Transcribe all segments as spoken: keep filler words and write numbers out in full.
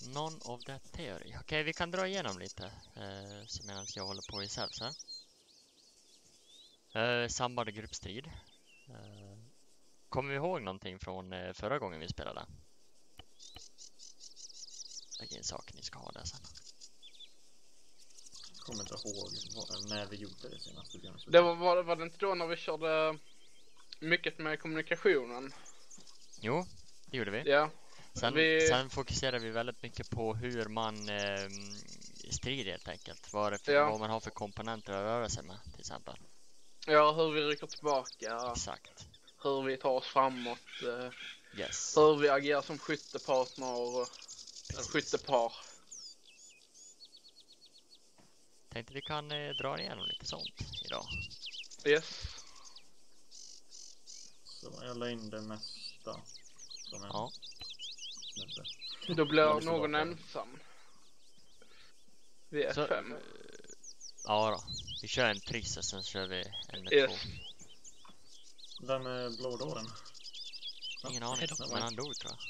None of that theory. Okej, okay, vi kan dra igenom lite eh, så medan jag håller på i self här. Eh, samband och gruppstrid. Eh, kommer vi ihåg någonting från eh, förra gången vi spelade? Det är en sak ni ska ha där sen. Jag kommer inte ihåg vad, när vi gjorde det senast. Det var, var, var det inte då när vi körde mycket med kommunikationen? Jo, det gjorde vi. Ja. Sen, vi... sen fokuserar vi väldigt mycket på hur man eh, strider helt enkelt. Vad, det för, ja. vad man har för komponenter att röra sig med till exempel. Ja, hur vi rycker tillbaka. Exakt. Hur vi tar oss framåt. Eh, yes. Hur vi agerar som skyttepartner. Eller skyttepar. Tänkte vi kan eh, dra igenom lite sånt idag. Yes. Så jag la in det mesta. Som ja. Då blir någon ensam. Vi är så, fem. Ja då. Vi kör en triss och sen kör vi en med yes. två. Den med blådåren. Ingen aning, men han dog tror jag.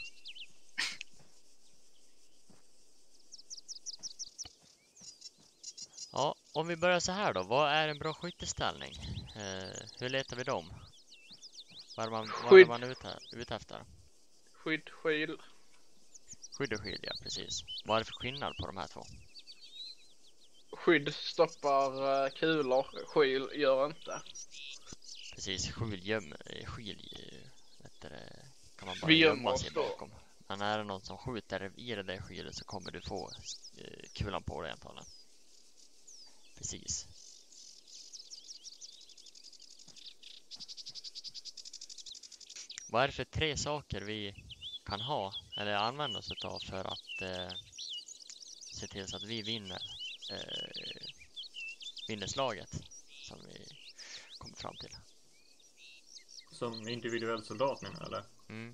Ja, om vi börjar så här då. Vad är en bra skytteställning? Eh, hur letar vi dem? Vad är man, vad är man ute, ute efter? Skydd, skyl. Skydd och skyl, ja precis. Vad är det för skillnad på de här två? Skydd stoppar kulor, skyl gör inte. Precis, skyl göm, skyl vet det, kan man bara vi gömma sig bakom. Men är det någon som skjuter i det där skylet så kommer du få eh, kulan på dig antagligen. Precis. Vad är det för tre saker vi kan ha eller använda oss av för att eh, se till så att vi vinner eh, vinner slaget som vi kommer fram till? Som individuell soldat menar eller? Mm.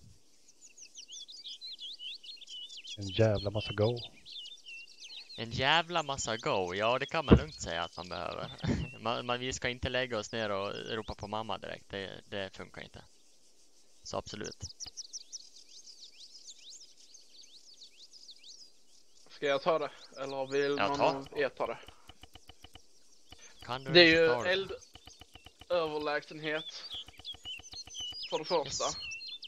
En jävla massa go. En jävla massa go, ja det kan man lugnt säga att man behöver. man, man, vi ska inte lägga oss ner och ropa på mamma direkt, det, det funkar inte. Så absolut. Ska jag ta det? Eller vill ja, någon ta. av er ta det? Kan du det är ju eldöverlägsenhet för det första. Yes.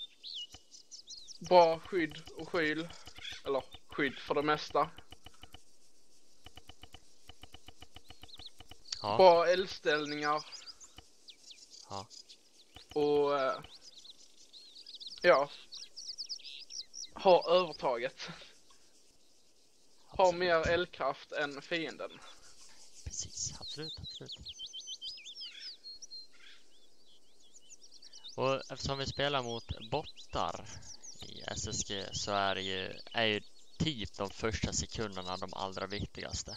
Bra skydd och skyl. Eller skydd för det mesta. Ja. Bra eldställningar. Ja. Och äh, ja. Ha övertaget. Ha mer eldkraft än fienden. Precis, absolut, absolut. Och eftersom vi spelar mot bottar i S S G så är det ju, är ju typ de första sekunderna de allra viktigaste.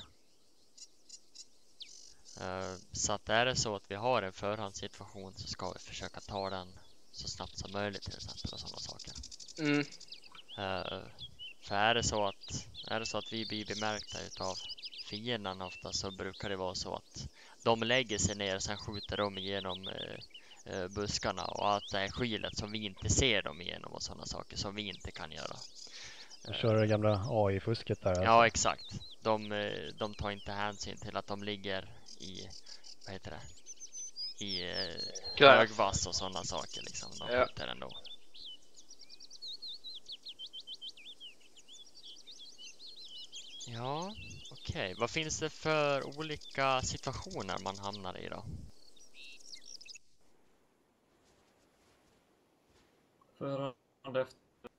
Uh, så att är det så att vi har en förhandssituation så ska vi försöka ta den så snabbt som möjligt till exempel och sådana saker. Mm. Uh, för är det så att är det så att vi blir bemärkta utav fienden ofta så brukar det vara så att de lägger sig ner och sen skjuter de igenom uh, uh, buskarna och att det är skylet som vi inte ser dem igenom och sådana saker som vi inte kan göra. De kör det gamla A I-fusket där. Alltså. Ja, exakt. De, de tar inte hänsyn till att de ligger i, vad heter det? I eh, högvass och sådana saker liksom. De ja. skjuter ändå. Ja, okej. Okay. Vad finns det för olika situationer man hamnar i då? Förhand efter.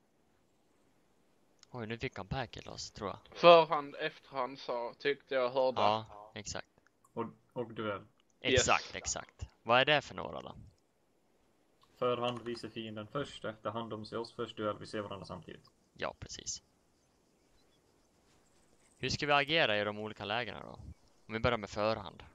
Oj, nu fick han packetloss, tror jag. Förhand, efterhand sa, tyckte jag hörde. Ja, exakt. Och, och duell. Exakt, yes. Exakt. Vad är det för några då? Förhand visar fienden först, efterhand de ser oss först, duell vi ser varandra samtidigt. Ja, precis. Hur ska vi agera i de olika lägena då? Om vi börjar med förhand.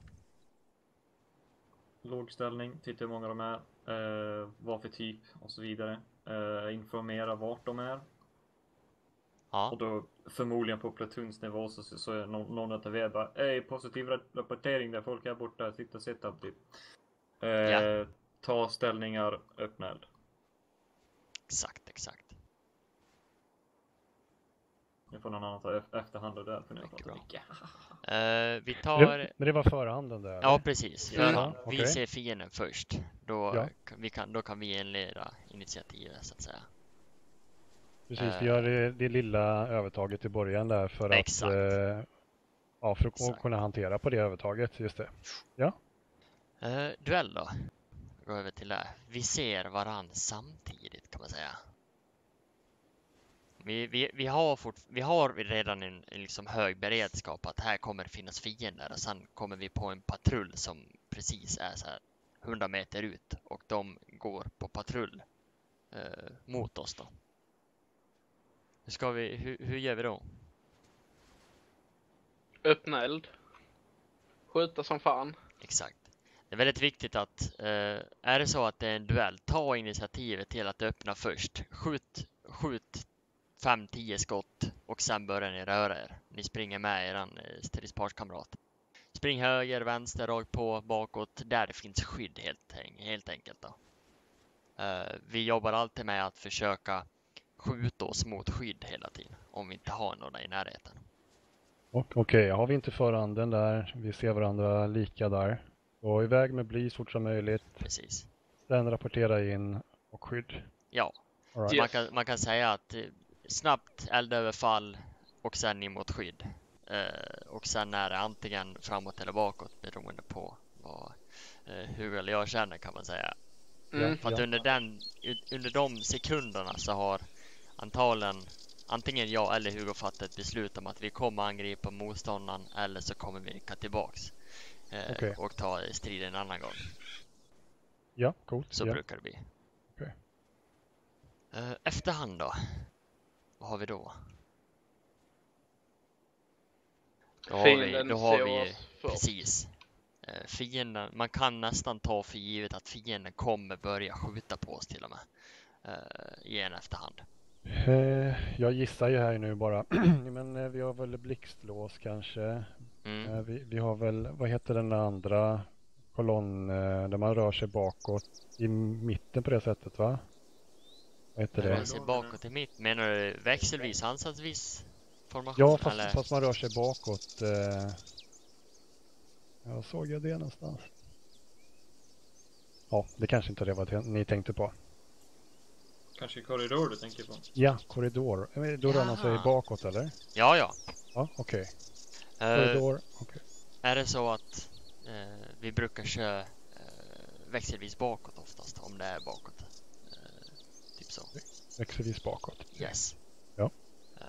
Lågställning, titta hur många de är, eh, vad för typ och så vidare. Eh, informera vart de är. Ja. Och då förmodligen på platunsnivå så, så är någon, någon att vi bara ej, positiv rapportering där folk är borta, sitta setup typ. Eh, ja. Ta ställningar, öppna eld. Exakt, exakt. ni får någon annan ta e- efterhand och där för ni har pratat mycket. Uh, vi tar... Det, men det var förhanden där? Ja, precis. Mm. Förhand. Ja, Vi okej. ser fienden först. Då, Ja. kan, vi kan, då kan vi inleda initiativet, så att säga. Precis, Eh. vi gör det, det lilla övertaget i början där för Exakt. att eh, ja, för att Exakt. kunna hantera på det övertaget, just det. Ja, Uh, duell då. Gå över till det. Vi ser varann samtidigt, kan man säga. Vi, vi, vi, har, fort, vi har redan en, en liksom hög beredskap att här kommer det finnas fiender, och sen kommer vi på en patrull som precis är så här hundra meter ut, och de går på patrull uh, mot oss då. Hur, ska vi, hur, hur gör vi då? Öppna eld. Skjuta som fan. Exakt. Det är väldigt viktigt att eh, är det så att det är en duell, ta initiativet till att öppna först. Skjut, skjut fem tio skott och sen börjar ni röra er. Ni springer med er eh, stridspartskamrat. Spring höger, vänster, rakt på, bakåt, där det finns skydd helt, helt enkelt då. Eh, vi jobbar alltid med att försöka skjuta oss mot skydd hela tiden, om vi inte har några i närheten. och, okej, har vi inte förhanden där, vi ser varandra lika där. Och iväg med bly så fort som möjligt, Precis. sen rapportera in och skydd. Ja. All right. Så man, kan, man kan säga att eh, snabbt eldöverfall och sen in mot skydd. Eh, och sen är det antingen framåt eller bakåt beroende på vad eh, Hugo eller jag känner, kan man säga. Mm. För att Ja. under, den, under de sekunderna så har antagligen antingen jag eller Hugo fattat ett beslut om att vi kommer angripa motståndaren, eller så kommer vi nicka tillbaks eh, Okej. och ta striden en annan gång. Ja, coolt. Så ja. brukar det bli. Okej. Eh, efterhand då? Vad har vi då? Då har vi, Fienden då har ser vi oss först. precis. Eh, fienden, man kan nästan ta för givet att fienden kommer börja skjuta på oss till och med. Eh, i en efterhand. Eh, jag gissar ju här nu bara. Men eh, vi har väl blixtlås kanske. Mm. Eh, vi, vi har väl, vad heter den andra kolonn eh, där man rör sig bakåt i mitten på det sättet, va? Vad heter Rör det? sig bakåt i mitt. Menar du växelvis, ansatsvis formation? Ja, fast, eller? fast man rör sig bakåt. Eh... Ja, såg jag det någonstans? Ja, det kanske inte det var ni tänkte på. Kanske korridor du tänker på. Ja, korridor. Eh, Då rör man sig Jaha. bakåt, eller? Ja, ja. Ja, okej. Eh, Korridor, okej. är det så att eh, vi brukar köra eh, växelvis bakåt oftast, om det är bakåt. Eh, typ så. Växelvis bakåt. Yes. Ja. Eh.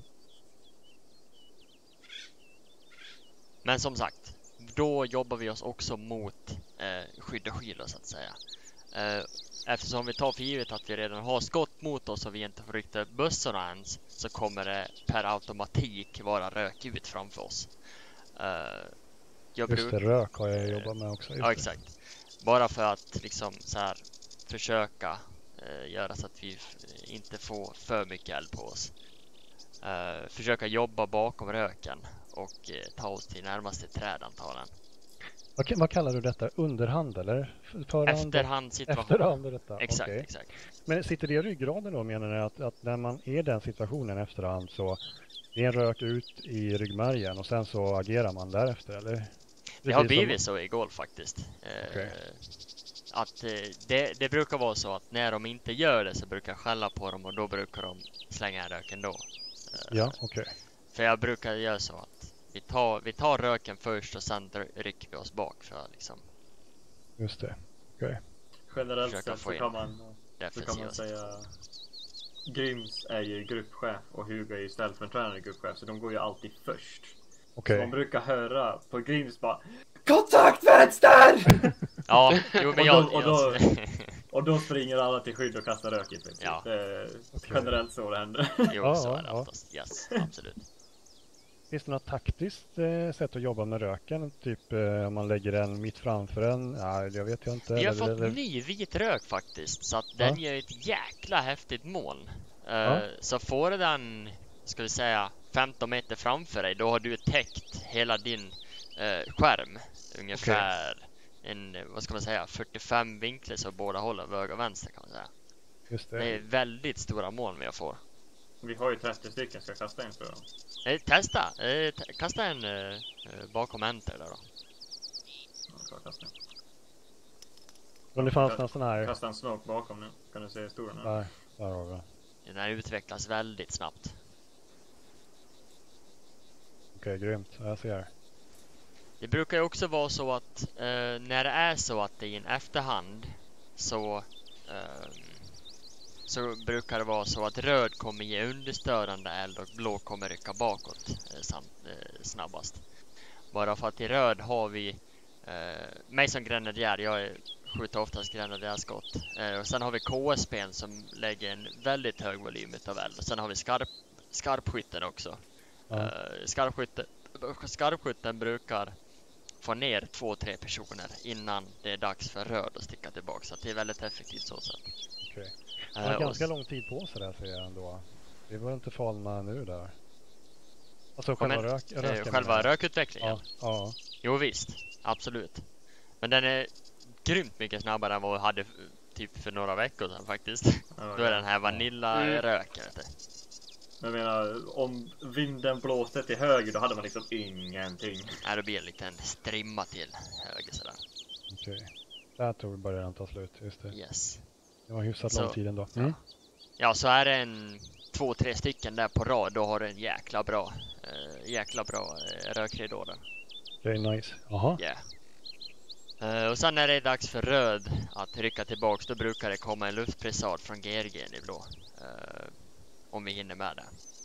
Men som sagt, då jobbar vi oss också mot eh, skydd och skyla, så att säga. Eh, eftersom vi tar för givet att vi redan har skott mot oss och vi inte får rikta upp bössorna ens, så kommer det per automatik vara rök ut framför oss. Eh, jag Just det, rök har jag jobbat med också. Just Ja, det. exakt. Bara för att liksom så här försöka eh, göra så att vi f- inte får för mycket eld på oss. Eh, försöka jobba bakom röken och eh, ta oss till närmaste träd antagligen. Vad, vad kallar du detta? Underhand eller? F- Förhand? Efterhandssituation. Efterhand är detta. Exakt, Okej. exakt. Men sitter det i ryggraden då, menar ni att, att när man är i den situationen efterhand så det är en rök ut i ryggmärgen och sen så agerar man därefter, eller? Det har Precis som- blivit så i golf faktiskt. Eh, Okej. Att eh, det, det brukar vara så att när de inte gör det så brukar jag skälla på dem, och då brukar de slänga en röken då. Eh, Ja, okej. För jag brukar göra så att vi tar, vi tar röken först och sen dr- rycker vi oss bak för att liksom Just det. Okej. Generellt Försöka sett få så in kan man, så kan defensiva. man säga Gryms är ju gruppchef och Hugo är ju ställföreträdande gruppchef, så de går ju alltid först. Okej. Så man brukar höra på Gryms bara kontakt vänster! Ja, jo men Och jag... då- och då- jag Och då springer alla till skydd och kastar rök i princip. Ja. Det är Okej. generellt så det händer. jo, Ja, så ja, är det ja. oftast. Yes, absolut. Finns det något taktiskt eh, sätt att jobba med röken? Typ eh, om man lägger den mitt framför en? Nej, jag vet jag inte. Vi har Eller- fått eller- ny vit rök faktiskt, så att den Ja. ger ett jäkla häftigt moln. Eh, Ja. Så får den, ska vi säga, femton meter framför dig, då har du täckt hela din eh, skärm. Ungefär en, vad ska man säga, fyrtiofem vinklar så båda hållen, höger och vänster kan man säga. Just Det det. är väldigt stora moln vi får. Vi har ju trettio stycken, ska jag kasta en för dem? Eh, testa! Eh, te- kasta en eh, eh, bakom enter där då. Ja, jag kasta en. Om det fanns någon sån här... Kasta en smoke bakom nu. Kan du se historien här? Där, där har vi. Den här utvecklas väldigt snabbt. Okej, grymt. Jag ser. Det brukar ju också vara så att eh, när det är så att det är i en efterhand så eh, så brukar det vara så att röd kommer ge understörande eld och blå kommer rycka bakåt eh, samt, eh, snabbast. Bara för att i röd har vi eh, mig som grenadier, jag är, skjuter oftast grenadierskott. Eh, och sen har vi K S P som lägger en väldigt hög volym av eld. Och sen har vi skarp, skarpskytten också. Ja. Eh, skarpskytten, skarpskytten brukar få ner två, tre personer innan det är dags för röd att sticka tillbaka. Så det är väldigt effektivt så sätt. Okej. Eh, Man har och ganska s- lång tid på sig där, ser jag ändå. Det var inte falna nu där. Alltså Ja, själva men, rök, eh, röken. själva rökutvecklingen. Ja, ja. Jo visst, absolut. Men den är grymt mycket snabbare än vad vi hade f- typ för några veckor sedan faktiskt. Ja, Då är den här vanillaröken. vet du. Jag menar, om vinden blåste till höger då hade man liksom ingenting. Nej, då blir det en liten strimma till höger sådär. Okej. Där tror vi börjar den ta slut. Just det. Yes. Det var hyfsat Så- lång tid ändå. Mm. Ja, så är det en två, tre stycken där på rad. Då har du en jäkla bra, eh, jäkla bra eh, rökridå där. Okej, nice. Jaha. Yeah. Eh, och sen när det är dags för röd att rycka tillbaks, då brukar det komma en luftpressad från G R G i blå. Eh, om vi hinner med det.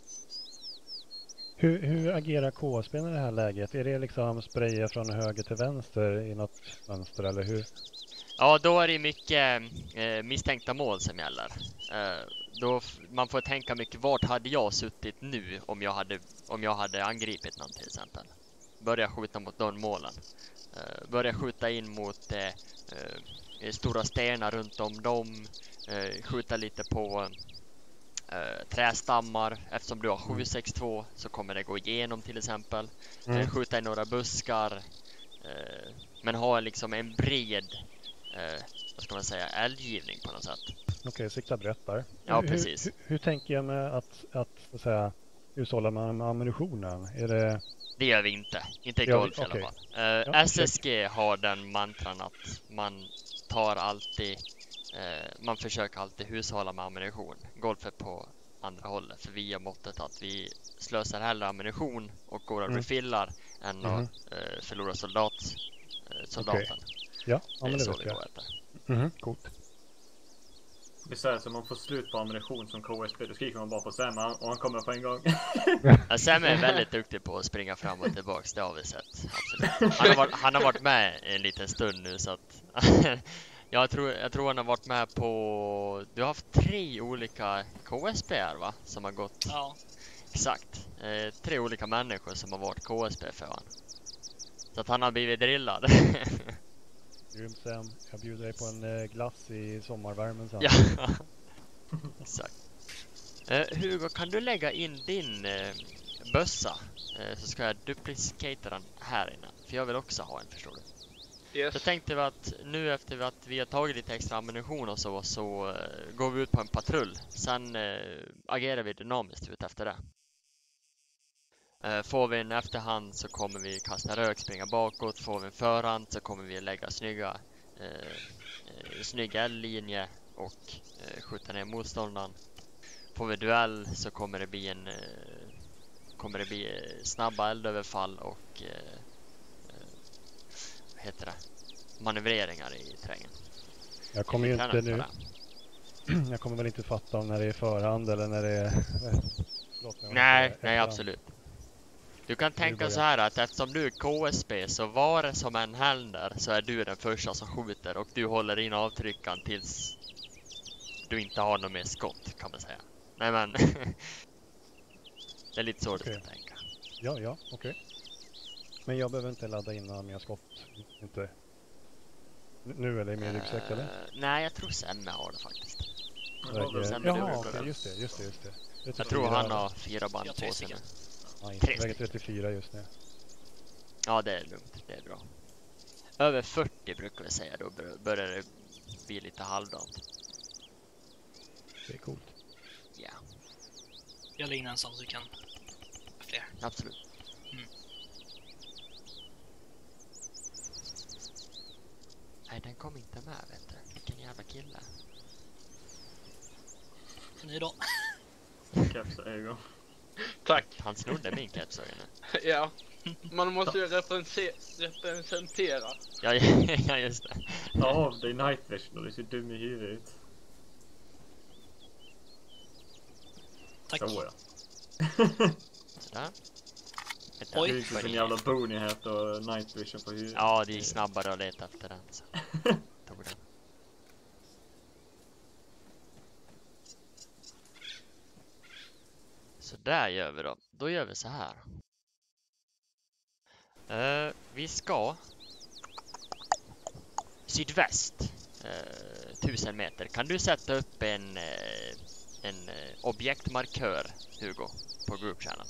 Hur, hur agerar K S P i det här läget? Är det liksom spraya från höger till vänster i något mönster, eller hur? Ja, då är det mycket eh, misstänkta mål som gäller. Eh, då f- man får tänka mycket, vart hade jag suttit nu om jag hade, om jag hade angripit någon till exempel. Börja skjuta mot de målen. Eh, börja skjuta in mot eh, eh, stora stenar runt om dem. Eh, skjuta lite på eh, trästammar. Eftersom du har sju sex två så kommer det gå igenom till exempel. Mm. Eh, skjuta i några buskar. Eh, men ha liksom en bred eh, vad ska man säga, eldgivning på något sätt. Okej, sikta brett där. Ja, hur, precis. Hur, hur tänker jag med att, att, så att säga, hushålla med med ammunitionen? Är det... Det gör vi inte. Inte i Ja, golf i okej. alla fall. Eh, Ja, S S G har den mantran att man tar alltid, eh, man försöker alltid hushålla med ammunition. Golf är på andra hållet, för vi har måttet att vi slösar hellre ammunition och går och Mm. refillar än Mhm. att eh, förlora soldat, eh, soldaten. Ja, ja Det men är det så vet vi jag. går efter. Mhm, coolt. Det är så här, så man får slut på ammunition som K S P, då skriker man bara på Sam och han kommer på en gång. Ja, Sam är väldigt duktig på att springa fram och tillbaks, det har vi sett. Absolut. Han har varit, han har varit med en liten stund nu så att jag tror, jag tror han har varit med på, du har haft tre olika K S P va? Som har gått, Ja. exakt. Eh, tre olika människor som har varit K S P för han. Så att han har blivit drillad. Grymt Sam. Jag bjuder dig på en eh, glass i sommarvärmen sen. Ja, exakt. Eh, Hugo, kan du lägga in din eh, bössa? Eh, så ska jag duplicata den här inne. För jag vill också ha en, förstår du. Yes. Så tänkte vi att nu efter att vi har tagit lite extra ammunition och så, så eh, går vi ut på en patrull. Sen eh, agerar vi dynamiskt ut efter det. Eh, får vi en efterhand så kommer vi kasta rök, springa bakåt. Får vi en förhand så kommer vi lägga snygga, eh, eh, snygga eldlinje och eh, skjuta ner motståndaren. Får vi duell så kommer det bli en eh, kommer det bli eh, snabba eldöverfall och eh, eh, vad heter det? Manövreringar i terrängen. Jag kommer ju Vi inte tränar nu. på det. Jag kommer väl inte fatta om när det är förhand eller när det är... Förlåt, när det är Nej, efterhand. nej absolut. Du kan tänka börjar. så här att eftersom du är K S P så var det som en händer så är du den första som skjuter och du håller in avtryckan tills du inte har något mer skott kan man säga. Nej men det är lite så Okej. du ska tänka. Ja, ja, okej. Men jag behöver inte ladda in några mer skott. Inte. N- Nu eller i min ryggsäck eller? Eh, nej, jag tror Semme har det faktiskt. Väger- sen är det Jaha, brukar okej, det. just det, just det, just det. Jag trettiofyra, tror han eller? har fyra band Jag tre på sig nu. stycken. Nej, tre jag väger stycken. trettiofyra just nu. Ja, det är lugnt. Det är bra. Över fyrtio brukar vi säga. Då bör- börjar det bli lite halvdant. Det är coolt. Ja. Jag lägger in en sån så du kan fler. Absolut. Mm. Nej, den kom inte med, vet du. Vilken jävla kille. Ny då. Kepsögon. Tack. Han snodde min kepsögon. Ja. Man måste ju representera. representera. Ja, ja, just det. Ja, det är night vision och det ser dum i huvudet. Tack. Så ja. Sådär. Vänta, Oj. Det är inte sin jävla bony hat och night vision på huvudet. Ja, det gick snabbare att leta efter den. Så. Tog den. Så där gör vi då. Då gör vi så här. Uh, vi ska sydväst uh, tusen meter. Kan du sätta upp en, uh, en uh, objektmarkör, Hugo, på groupchannel?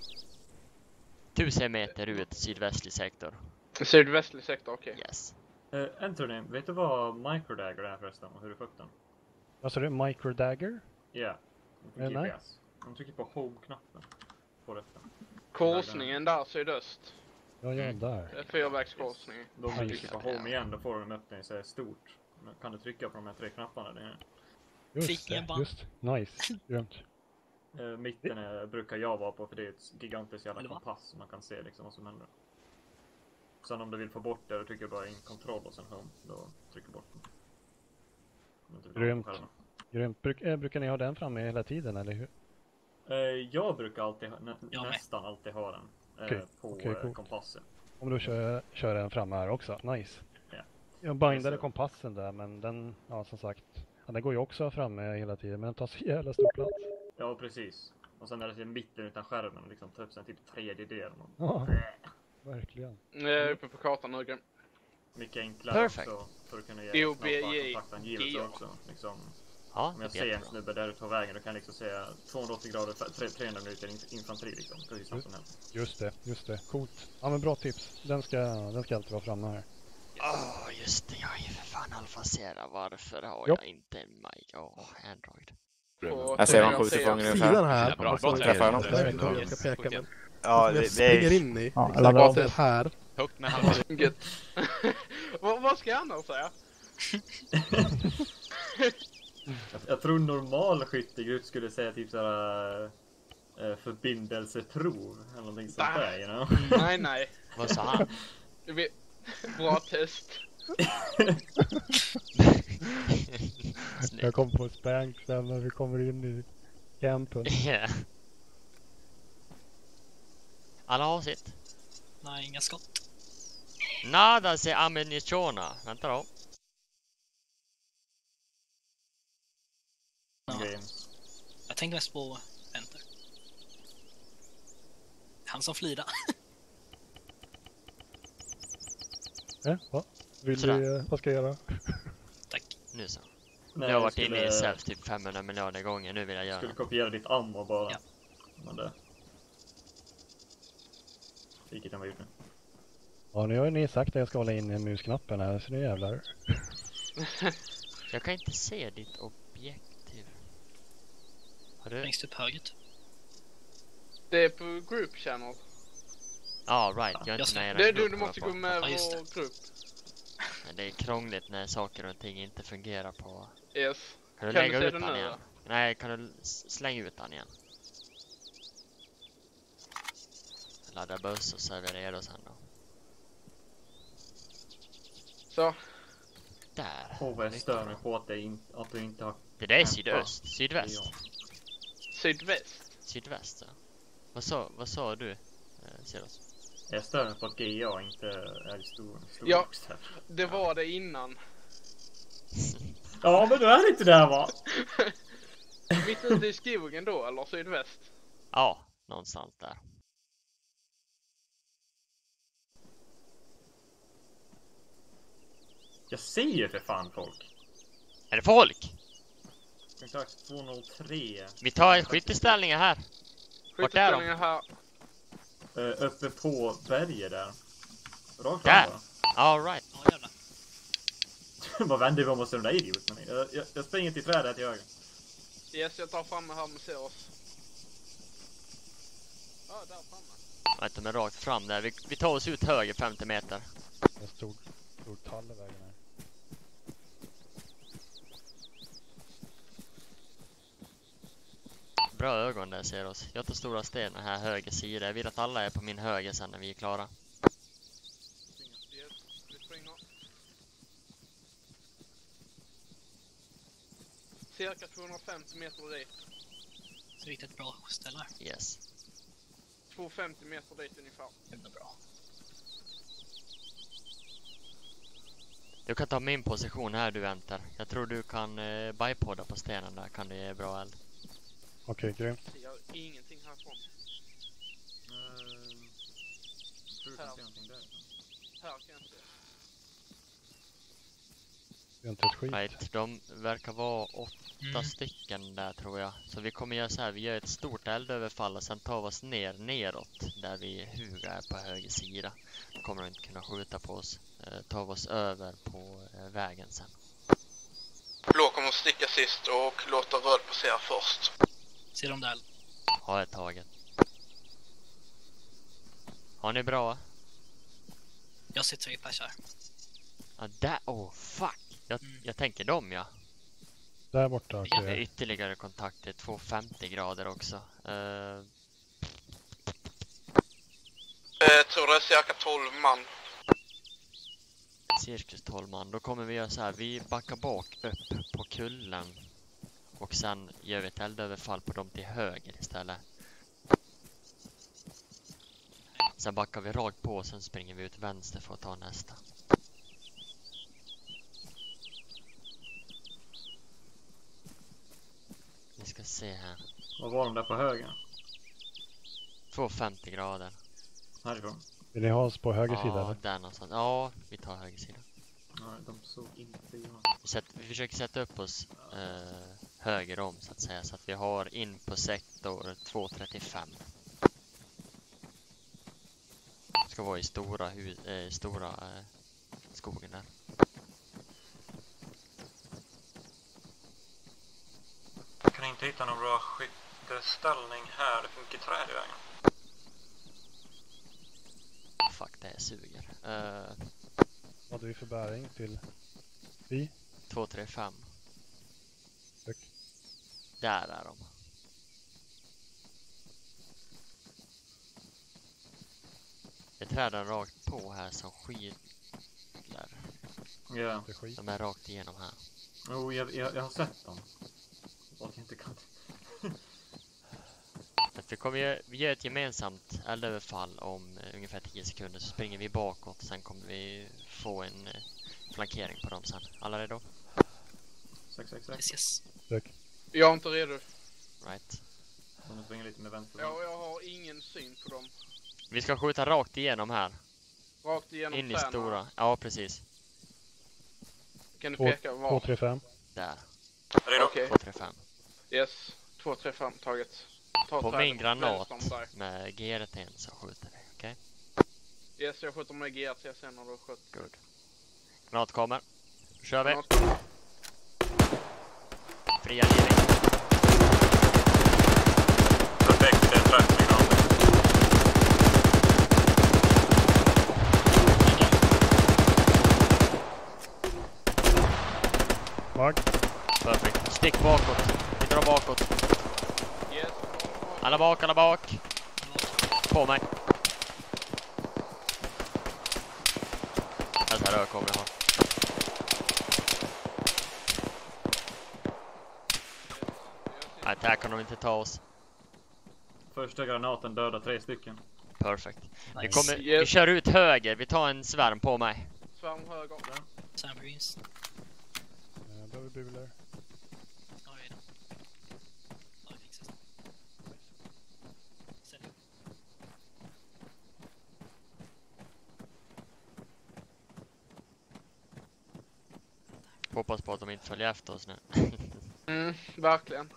Tusen meter ut sydvästlig sektor. Sydvästlig sektor, okej. Okay. Yes. Uh, Anthony, vet du vad microdagger är förresten och hur du får upp den? Vad sa du? Microdagger? Ja, yeah. Eh, G nej. P S. Om du trycker på home-knappen på detta. Korsningen där sydöst. Ja, ja, Mm. där. Det är Fyrvägskorsning. Då om Ja, du just trycker på home igen, då får du en öppning så är stort. Men kan du trycka på de här tre knapparna? Det är, Just Fick en det, band. just. Nice. Grymt. uh, mitten är, brukar jag vara på för det är ett gigantiskt jävla Eller va? kompass så man kan se liksom vad som händer. Sen om du vill få bort det, då trycker du bara in kontroll och sen home. Då trycker du bort den. Om du inte vill ha Grymt. den själv. Grymt. Bruk, äh, brukar ni ha den framme hela tiden, eller hur? Eh, jag brukar alltid, ha- nä, Jag med. nästan alltid ha den eh, Okej, på okej, eh, coolt. kompassen. Om du kör, kör den framme här också. Nice. Ja. Jag bindade Så- kompassen där, men den, ja som sagt, ja, den går ju också framme hela tiden, men den tar så jävla stor plats. Ja, precis. Och sen är det till mitten utan skärmen och liksom ta upp sen typ tredjedel. Och Ja, verkligen. Jag är uppe på kartan nu. Grim. mycket enklare Perfect. också för att kunna ge O B J kontaktangivelse G A. också. Liksom, Ja, om det jag blir ser en jättebra. snubbe där ute på vägen, då kan jag liksom säga tvåhundraåttio grader, tre- trehundra minuter in- infanteri liksom. Precis som helst. Just det, just det. Coolt. Ja, men bra tips. Den ska, den ska alltid vara framme här. Åh, just det. Jag är ju för fan alfaserad. Varför har Jo. jag inte en mic? Åh, Android. På Jag ser vad han tre- skjuter på ungefär. Sidan här. Bra, Alltså, bra träffar honom. jag vet inte hur jag ska peka, men Ja, jag det, springer det är... in i. Ja, Exakt laddar av. det här. Högt med handen. Gött. vad, vad ska jag annars säga? Jag, jag tror normal skyttegrupp skulle säga typ såhär eh, förbindelseprov eller någonting sånt Bah. där, you know? Nej, nej. Vad sa han? Du vet, bra test. Snyggt. Jag kom på spank sen när vi kommer in i campen. Ja. Alla har sitt. Nej, inga skott. Nada se ammunitiona. Vänta då. Ja. Games. Jag tänkte mest på Enter. Han som flyr. Eh, va? Vill Sådär. du, eh, vad ska jag göra? Tack. Nu så. Nej, Jag har varit skulle- inne i Self typ femhundra miljarder gånger. Nu vill jag göra skulle det. kopiera ditt ammo bara. Ja. Men det... Vilket han var gjort nu. Ja, nu har ni sagt att jag ska hålla in musknappen här, så nu jävlar. Jag kan inte se ditt objektiv. Har du? Längst upp höger. Det är på group channel. Ja, ah, right. Jag är Jag inte ser. med i den Det, du, gruppen, du måste jag gå får- med Ja, just vår grupp. Men det är krångligt när saker och ting inte fungerar på... Yes. Kan du Kan lägga du se ut den den nu, igen? då? Nej, kan du s- slänga ut den igen? Ladda buss och så är vi redo sen då. Så. Där. Åh, vad jag stör mig på att, det in, att du inte har... Det där är Ja, sydöst. Sydväst. Ja. Sydväst. Sydväst, ja. Vad sa, vad sa du, eh, Silas? Jag stör mig på att G A inte är stor, stor Ja. bokstäver. Det var det innan. Ja, men du är inte där va? Mitt ute i skogen då, eller sydväst? Ja, någonstans där. Jag ser ju för fan folk. Är det folk? Kontakt tvåhundratre. Vi tar skytteställningar här. Vart är de? Skytteställningar här. Uh, uppe på berget där. Rakt Där. fram All right. Ja, jävlar. bara. Vad vänder vi om oss till den där idioten? Jag, jag, jag springer till trädet till höger. Yes, jag tar fram mig här med oss. Ja, där framme. Jag vet inte, men rakt fram där. Vi, vi tar oss ut höger femtio meter. En stor, stor tall i vägen här. Bra ögon där ser oss. Jag tar stora stenen här höger sida. Jag vill att alla är på min höger sen när vi är klara. Yes, vi springer. Cirka tvåhundrafemtio meter dit. Så riktigt bra ställe här. Yes. tvåhundrafemtio meter dit ungefär. Det blir bra. Du kan ta min position här du väntar. Jag tror du kan eh, bypodda på stenen där. Kan det ge bra eld. Okej, grymt. Det gör ingenting härifrån. Ehm, tror du kan se någonting där? Här kan jag inte. Det är inte ett skit. Right. De verkar vara åtta Mm. stycken där tror jag. Så vi kommer göra så här. Vi gör ett stort eldöverfall och sen tar vi oss ner neråt. Där vi Huga är på höger sida. Då kommer de inte kunna skjuta på oss. Eh, tar vi oss över på eh, vägen sen. Blå kommer att sticka sist och låta röd passera först. Ser de där? Ha ett taget. Har ni bra? Jag ser tre pers här. Ja, där. Oh, fuck. Jag, Mm. jag tänker dem, ja. Där borta Det ser är jag. ytterligare kontakt till tvåhundrafemtio grader också. Uh, Jag tror det är cirka tolv man. cirkus tolv man. Då kommer vi göra så här. Vi backar bak upp på kullen. Och sen gör vi ett eldöverfall på dem till höger istället. Sen backar vi rakt på och sen springer vi ut vänster för att ta nästa. Vi ska se här. Vad var de där på höger? tvåhundrafemtio grader. Härifrån? Vill ni ha oss på höger Ja, sida eller? där någonstans. Ja, vi tar höger sida. Nej, de såg inte jag. Vi, sätt, vi försöker sätta upp oss eh, höger om så att säga. Så att vi har in på sektor tvåhundratrettiofem. Ska vara i stora, hus, eh, stora eh, skogen där. Jag kan inte hitta någon bra skytteställning här. Det funkar träd i vägen. Fuck, det suger. Eh, Vad hade vi för bäring till vi? tvåhundratrettiofem. Tack. Där är de. Det är träden rakt på här som skidlar. Ja. Det är skit. De är rakt igenom här. Jo, jag, jag, jag har sett dem. Och jag inte kan. Att vi kommer göra, vi gör ett gemensamt eldöverfall om eh, ungefär tio sekunder. Så springer vi bakåt. Sen kommer vi få en eh, flankering på dem sen. Alla redo? sex sex sex. Yes, yes. Tack. Jag är inte redo. Right. De springer lite med vänster. Ja, jag har ingen syn på dem. Vi ska skjuta rakt igenom här. Rakt igenom In i träna. stora. Ja, precis. Kan du Två- peka två var? tre fem. Där. Redo? Okej. tvåhundratrettiofem. Yes. två tre fem taget. Ta På trädet min granat vänster om dig. med G R T så skjuter vi. Okej? Yes, jag skjuter med G R T sen när du har skjutit. Good. Granat kommer. Då kör vi. Granat. Fria living. Perfekt, det är träffsignal. Mag. Perfekt. Stick bakåt. Vi drar bakåt. Yes. Alla bak, alla bak. På mig. Alltså rör kommer jag ha. Nej, här kan de inte ta oss. Första granaten dödar tre stycken. Perfekt. Vi, Nice. kommer, vi Yes. kör ut höger. Vi tar en svärm på mig. Svärm höger. Sam Breeze. Jag behöver bulor. Ja, redan. Ja, det fixas. Sen. Hoppas på att de inte följer efter oss nu. Mm, verkligen.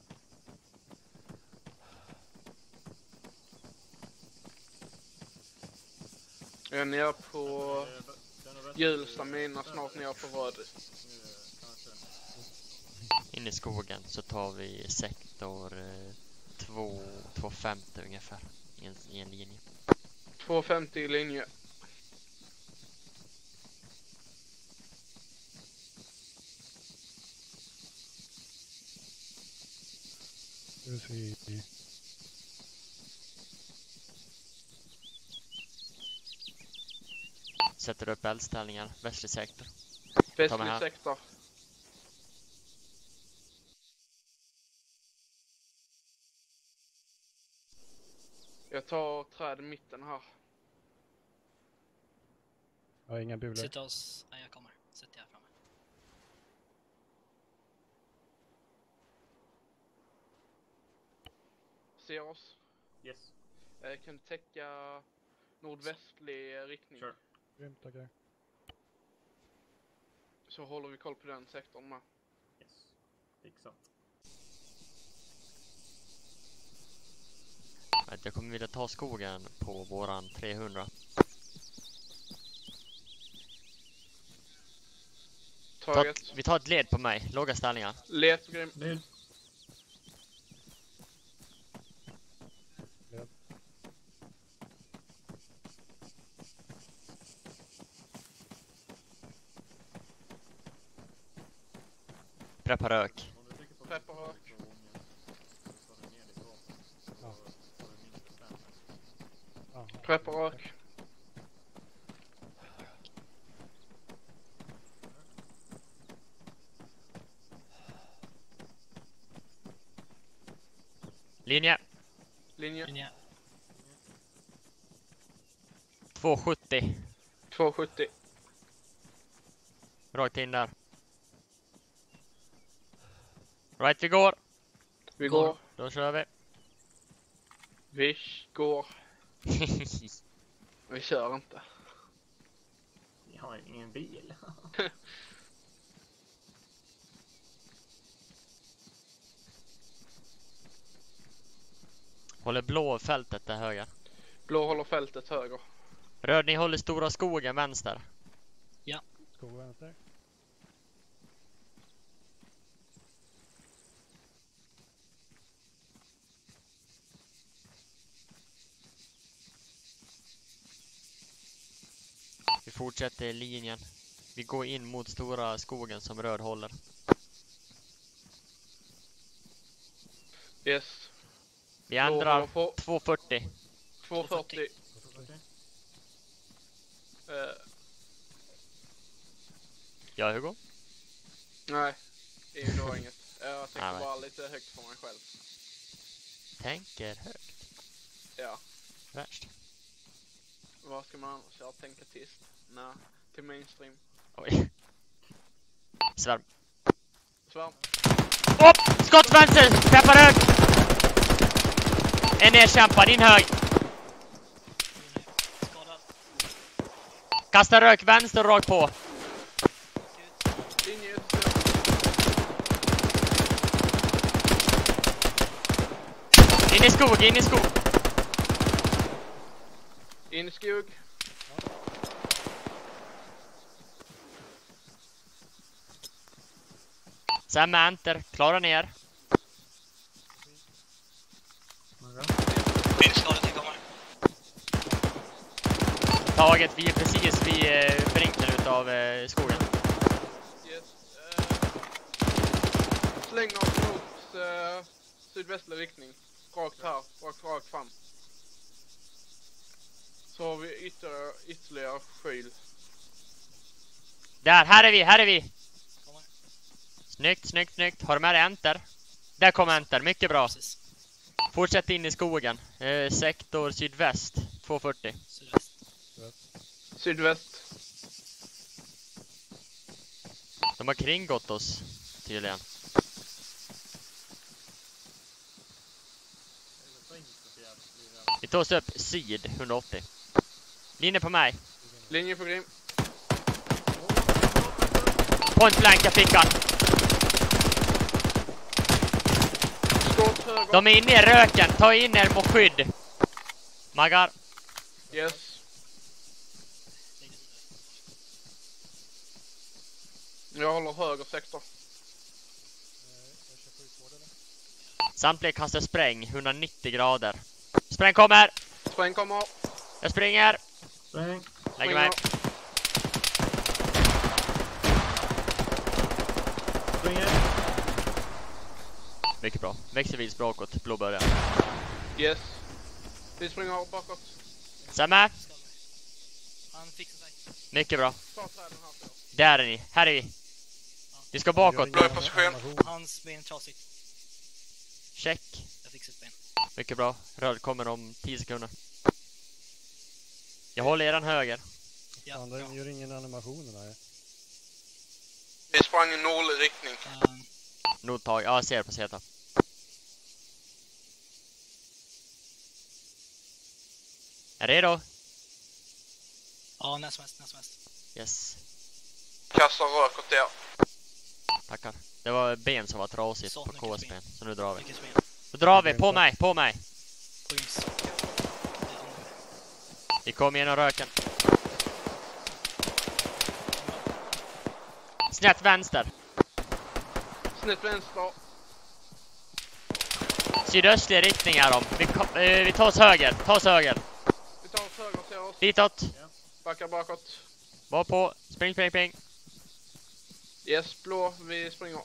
Jag är nere på Hjulsta mina, snart nere på Röd. In i skogen så tar vi sektor eh, två, två femtio ungefär. i en, i en linje. två femtio i linje. Nu ser vi. Sätter upp eldställningar, västlig sektor. Västlig här. sektor. Jag tar träd i mitten här. Jag har inga bulor. Sitta oss... Nej, jag kommer. Sätt dig här framme. Ser oss. Yes. Jag kan täcka nordvästlig riktning. Sure. Grymt, tackar. Så håller vi koll på den sektorn med. Yes. Fixa. Jag kommer vilja ta skogen på våran trehundra. Ta, Taget. vi tar ett led på mig, låga ställningar. Led på grym. Led. Preppa rök. Preppa rök. Ja. Aha. Preppa rök. Linje. Linje. Linje. tvåhundrasjuttio. tvåhundrasjuttio. Rakt in där. Right, vi går. Vi går. Då kör vi. Vi går. Vi kör inte. Vi har ingen bil. Håller blå fältet där höger. Blå håller fältet höger. Röd, ni håller stora skogen vänster. Skog vänster. Vi fortsätter linjen. Vi går in mot stora skogen som röd håller. Yes. Vi ändrar på tvåhundrafyrtio. tvåhundrafyrtio. Eh, Ja, Hugo? nej, det är då inget. Jag tänker Nej, nej. bara lite högt för mig själv. Tänker högt. Ja, Värst. vad ska man annars göra? Tänka tyst? Nej, till mainstream. Oj. Svärm. Svärm. Upp! Skott vänster! Träffar hög! En nedkämpad, in hög. Skadad. Kasta rök vänster och rakt på. Linje ut. In i skog, in i skog. In i skog. Sen med enter, klara ner. Min skadad, jag kommer. Taget, vi är precis vid eh, brinken utav eh, skogen. Yes. Eh, släng oss mot eh, sydvästlig riktning. Rakt här, rakt, rakt fram. Så har vi ytterligare, ytterligare skyl. Där, här är vi, här är vi. Kommer. Snyggt, snyggt, snyggt. Har du med dig enter? Där kommer enter, mycket bra. Precis. Fortsätt in i skogen. Eh, sektor sydväst, tvåhundrafyrtio. Sydväst. Sydväst. De har kringgått oss, tydligen. Vi tar oss upp syd, hundraåttio. Linje på mig. Linje på grym. Point blank, jag fick han. Skott höger. De är inne i röken, ta in er mot skydd. Magar. Yes. Jag håller höger sektor. Samtliga kastar spräng, hundranittio grader. Spräng kommer! Spräng kommer. Jag springer. Spräng. Lägger mig. Springer. Mycket bra. Växelvis bakåt. Blå början. Yes. Vi springer bakåt. Samma. Han fixar sig. Mycket bra. Ta träden här så. Där är ni. Här är vi. Vi ska bakåt. Blå i position. Hans ben trasigt. Check. Jag fixar ett ben. Mycket bra. Röd kommer om tio sekunder. Jag håller eran höger. Ja, Fan, bra. den gör ingen animation där. Vi sprang i nordlig riktning. Um, Notag. Ja, jag ser på Z. Är redo? ja, när som helst, när som helst. Yes. Kastar rök åt er. Tackar. Det var ben som var trasigt Så, på mycket K S P. ben. Så nu drar vi. Mycket spel. Då drar vi. På mig. På mig. På ins. Det är andra. Vi kommer genom röken. Snett vänster. Snett vänster. Sydöstlig riktning är de. Vi, kom, eh, vi tar oss höger. Ta oss höger. Vi tar oss höger och ser oss. Ditåt. Backar bakåt. Var på. Spring, spring, spring. Yes, blå. Vi springer.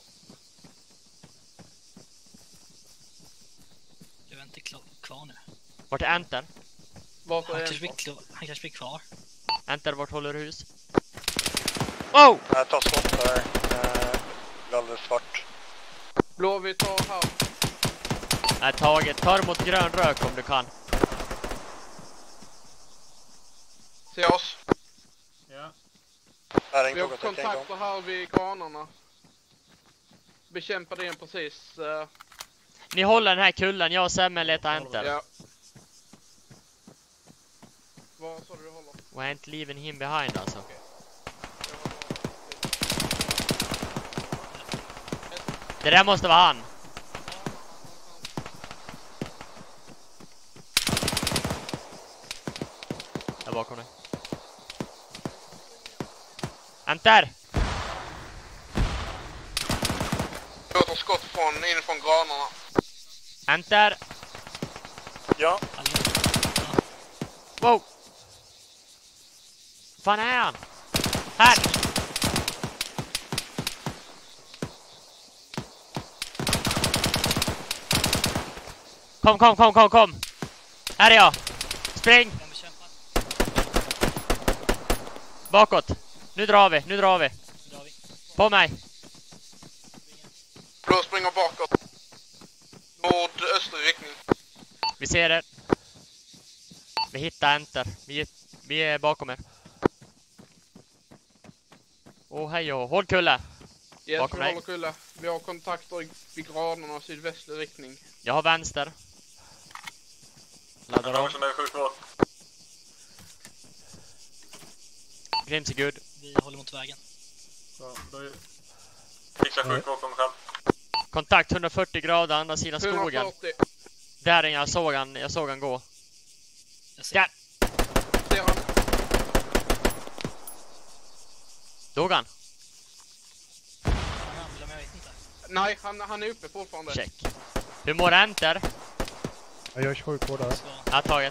Du är inte klar, kvar nu. Vart är Enter? Vart Han är kanske, blir, en? klar, han kanske blir kvar. Enter, vart håller du hus? Oh! Jag tar skott där. Eh, alldeles svart. Blå, vi tar här. Nej, taget. Ta mot grön rök om du kan. Se oss. Ja. Här är Vi en har kogotäck en gång. kontakter här vid granarna. Bekämpade en precis. Uh, Ni håller den här kullen. Jag och Semme letar Enter. ja. Vad sa du du håller? Och jag är inte leaving him behind alltså. Det där måste vara han. Där bakom dig. Enter! Jag tar skott från, in från granarna. Enter! Ja, Hallå? Wow! Fan är han? Här! Kom, kom, kom, kom, kom! Här är jag! Spring! Jag bekämpar. Bakåt! Nu drar vi, nu drar vi! Nu drar vi. På mig! Blå springer bakåt. Nordöstlig riktning. Vi ser er. Vi hittar Enter. Vi är, vi är bakom er. Åh, hej och håll kulle! Yes, Bakom vi dig. håller kulle. Vi har kontakter i- vid granarna sydvästlig riktning. Jag har vänster. Laddar om. som är sjukvård. Grims är good. Vi håller mot vägen. Så, då är... Fixa Nej. sjukvård kommer själv. Kontakt hundrafyrtio grader, andra sidan skogen. hundrafyrtio. Där är jag såg han, jag såg han gå. Jag ser. Där! Ser han? Dog han? Han ramlar, men jag vet inte. Nej, han, han är uppe fortfarande. Check. Hur mår Enter? Jag gör sjukvård där. Så, Jag har taget.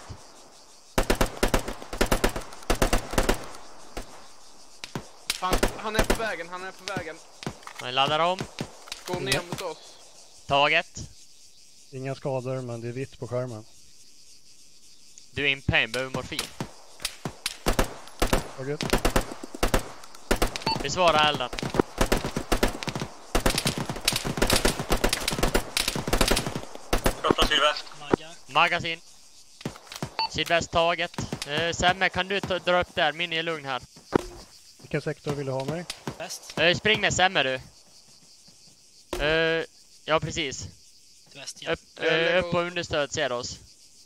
Han, han är på vägen, han är på vägen. Jag laddar om. Går ner mot oss. Taget. Inga skador, men det är vitt på skärmen. Du är in pain, behöver morfin. Taget. Besvara elden. Skott från sydväst. Maggar. Magasin. Sydväst taget. Eh, Semme, kan du ta, dra upp där? Min är lugn här. Vilken sektor vill du ha mig? Väst. Eh, spring med Semme du. Eh, ja, precis. Till väst, ja. Upp, eh, upp och understöd ser oss.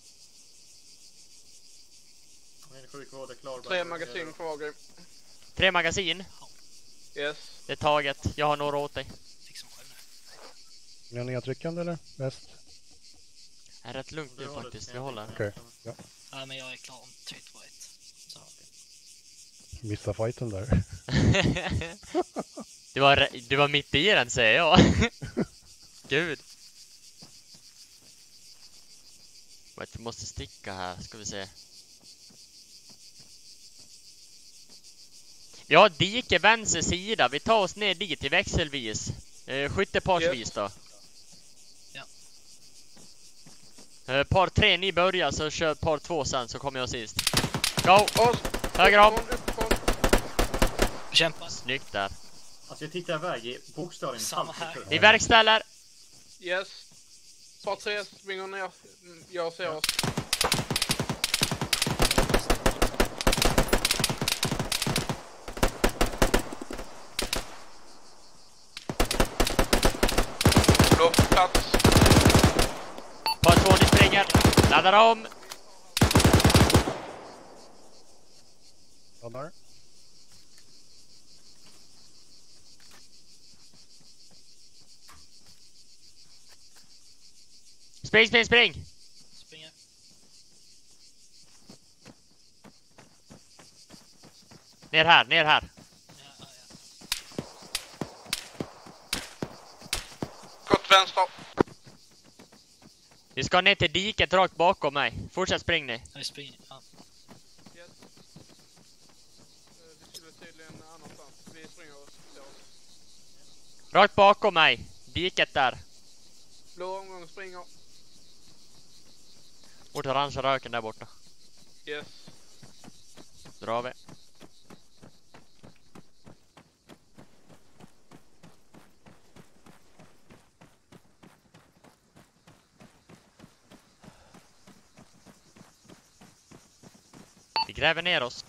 Min sjukvård är klar. Tre magasin kvar, Grim. Tre magasin. Yes. Det är taget. Jag har några åt dig. Fixa mig själv nu. Vill du ha nedtryckande eller? Väst? Det är rätt lugnt nu faktiskt. Vi håller. Okej. Ja. Ja, men jag är klar om tre, två, ett. Så. Missa fighten där. du, var, re- du var mitt i den, säger jag. Gud. Vet, vi måste sticka här, ska vi se. Vi har dike vänster sida. Vi tar oss ner dit i växelvis. Eh, skytteparsvis då. Ja. Eh, par tre, ni börjar så kör par två sen så kommer jag sist. Go! Oss! Höger om! Uppifrån, uppifrån. Bekämpa. Snyggt där. Alltså jag tittar iväg i bokstavligen Samma halvt här. sekund. Vi verkställer. Yes. Par tre springer ner. Mm, Jag ser oss. Blå på plats. Par två, ni springer. Laddar om. Laddar. Spring, spring, spring! Springer. Ner här, ner här. Ja, ja, ja. Skott vänster. Vi ska ner till diket rakt bakom mig. Fortsätt spring ni. Ja, vi springer. Ja. Yes. Eh, Vi skulle tydligen annanstans. Vi springer oss. Ser oss. Rakt bakom mig. Diket där. Blå omgång springer. Mot orangea röken där borta. Yes. Drar vi. Vi gräver ner oss.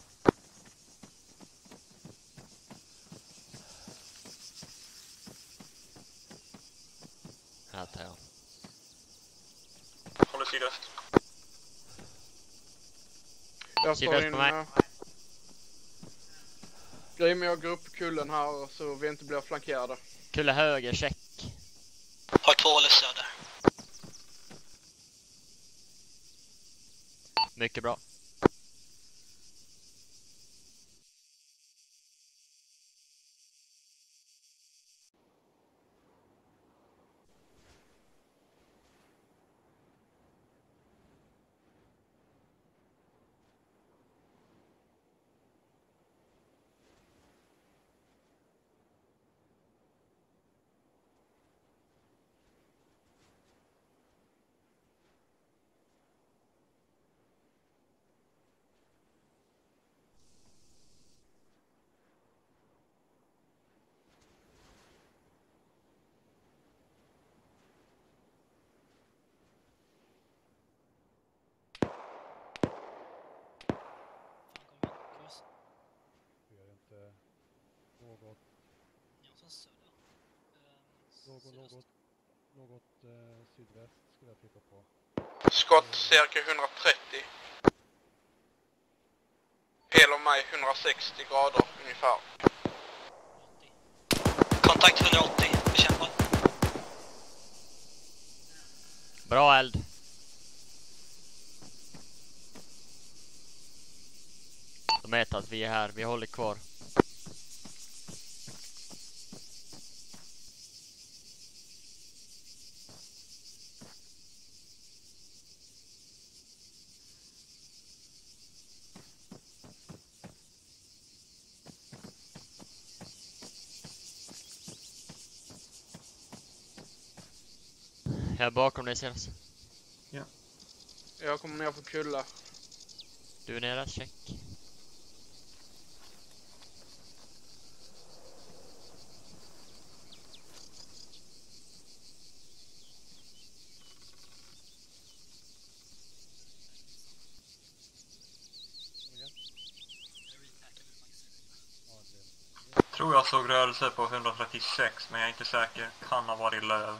Här tar jag. Håller sydöst. Jag Sydväst står in. på mig. eh, Grim, jag går upp på kullen här så vi inte blir flankerade. Kulle höger, check. Har två håller söder. Mycket bra. Kurs. Gör inte något, Jansson söder. Ehm, något, sydöst. något, något eh, sydväst skulle jag tippa på. Skott cirka etthundratrettio. Hela mig etthundrasextio grader ungefär. åttio. Kontakt hundraåttio. Bekämpa. Bra eld. De vet att vi är här. Vi håller kvar. Jag är bakom dig senast. Jag kommer ner på kulla. Du är nere, check. Tror jag såg rörelse på etthundratrettiosex, men jag är inte säker. Kan ha varit löv.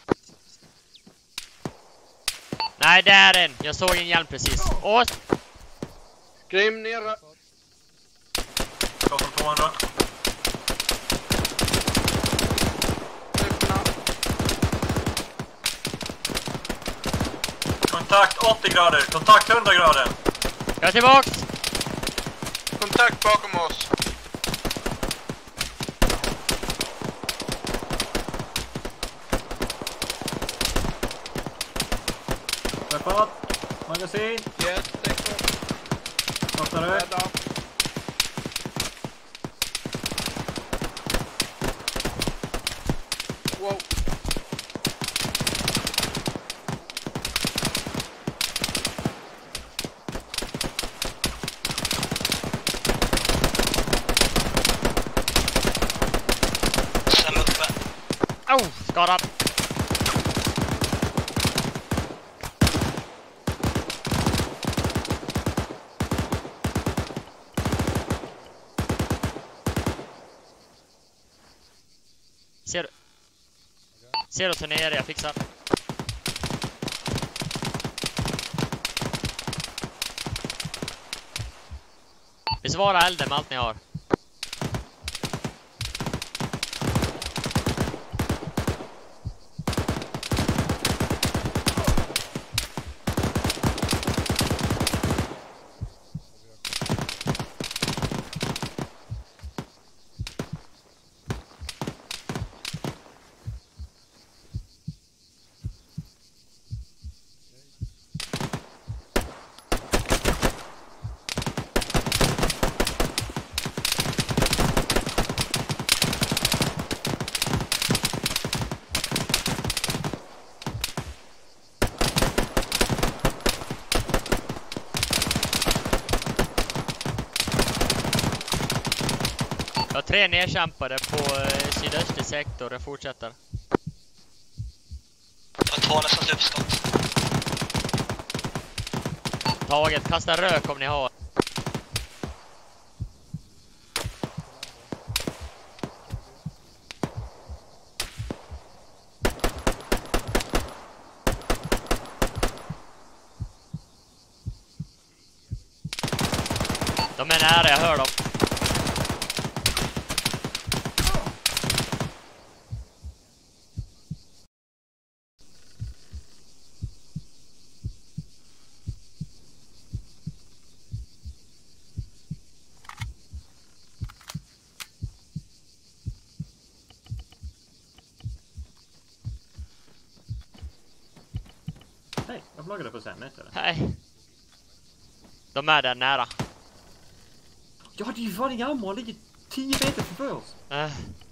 Nej, det är en. Jag såg en hjälm precis. Åh! Grim nere. Skott från tvåhundra. Öppna. Kontakt åttio grader. Kontakt hundra grader. Jag är tillbaks! Kontakt bakom oss. Träffat. Magasin! Yes, sektor. Öppnar du? Rädda. Wow. Stäm uppe. Au! Skadad! Ser du? Ser du turnéer? Jag fixar. Besvara elden med allt ni har. Jag har tre nedkämpade på eh, sydöstlig sektor. Jag fortsätter. Jag har två nästan slutskott. Taget, kasta rök om ni har. De är nära, jag hör dem. Hej, jag bloggade på sämnet eller? Nej. De är där nära. Ja, det är ju fan inga ammo. Han ligger tio meter framför oss. Äh.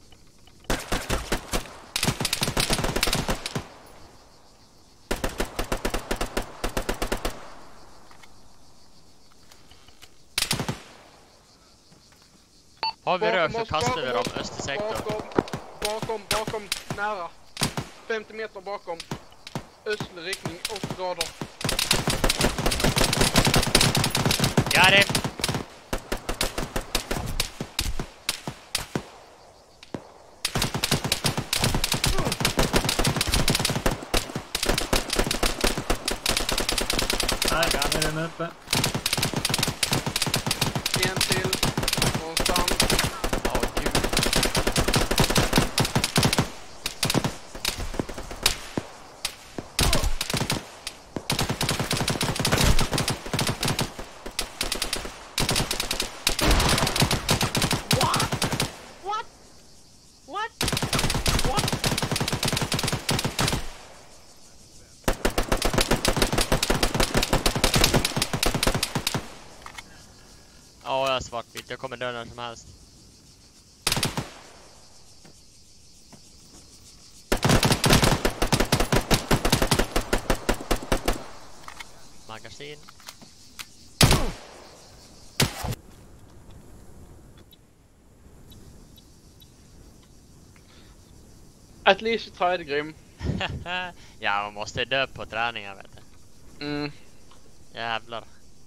Har vi rök så kastar vi dem östsektor. Bakom, bakom, bakom, nära. femtio meter bakom. Östlig riktning, åttio grader. Got him. Nej, nu är den uppe. En till. Någonstans. Åh gud. Ja, jag är svartvit. Jag kommer dö när som helst. Magasin. At least you tried, Grim. Ja, man måste dö på träningar, vet du. Mm. Jävlar.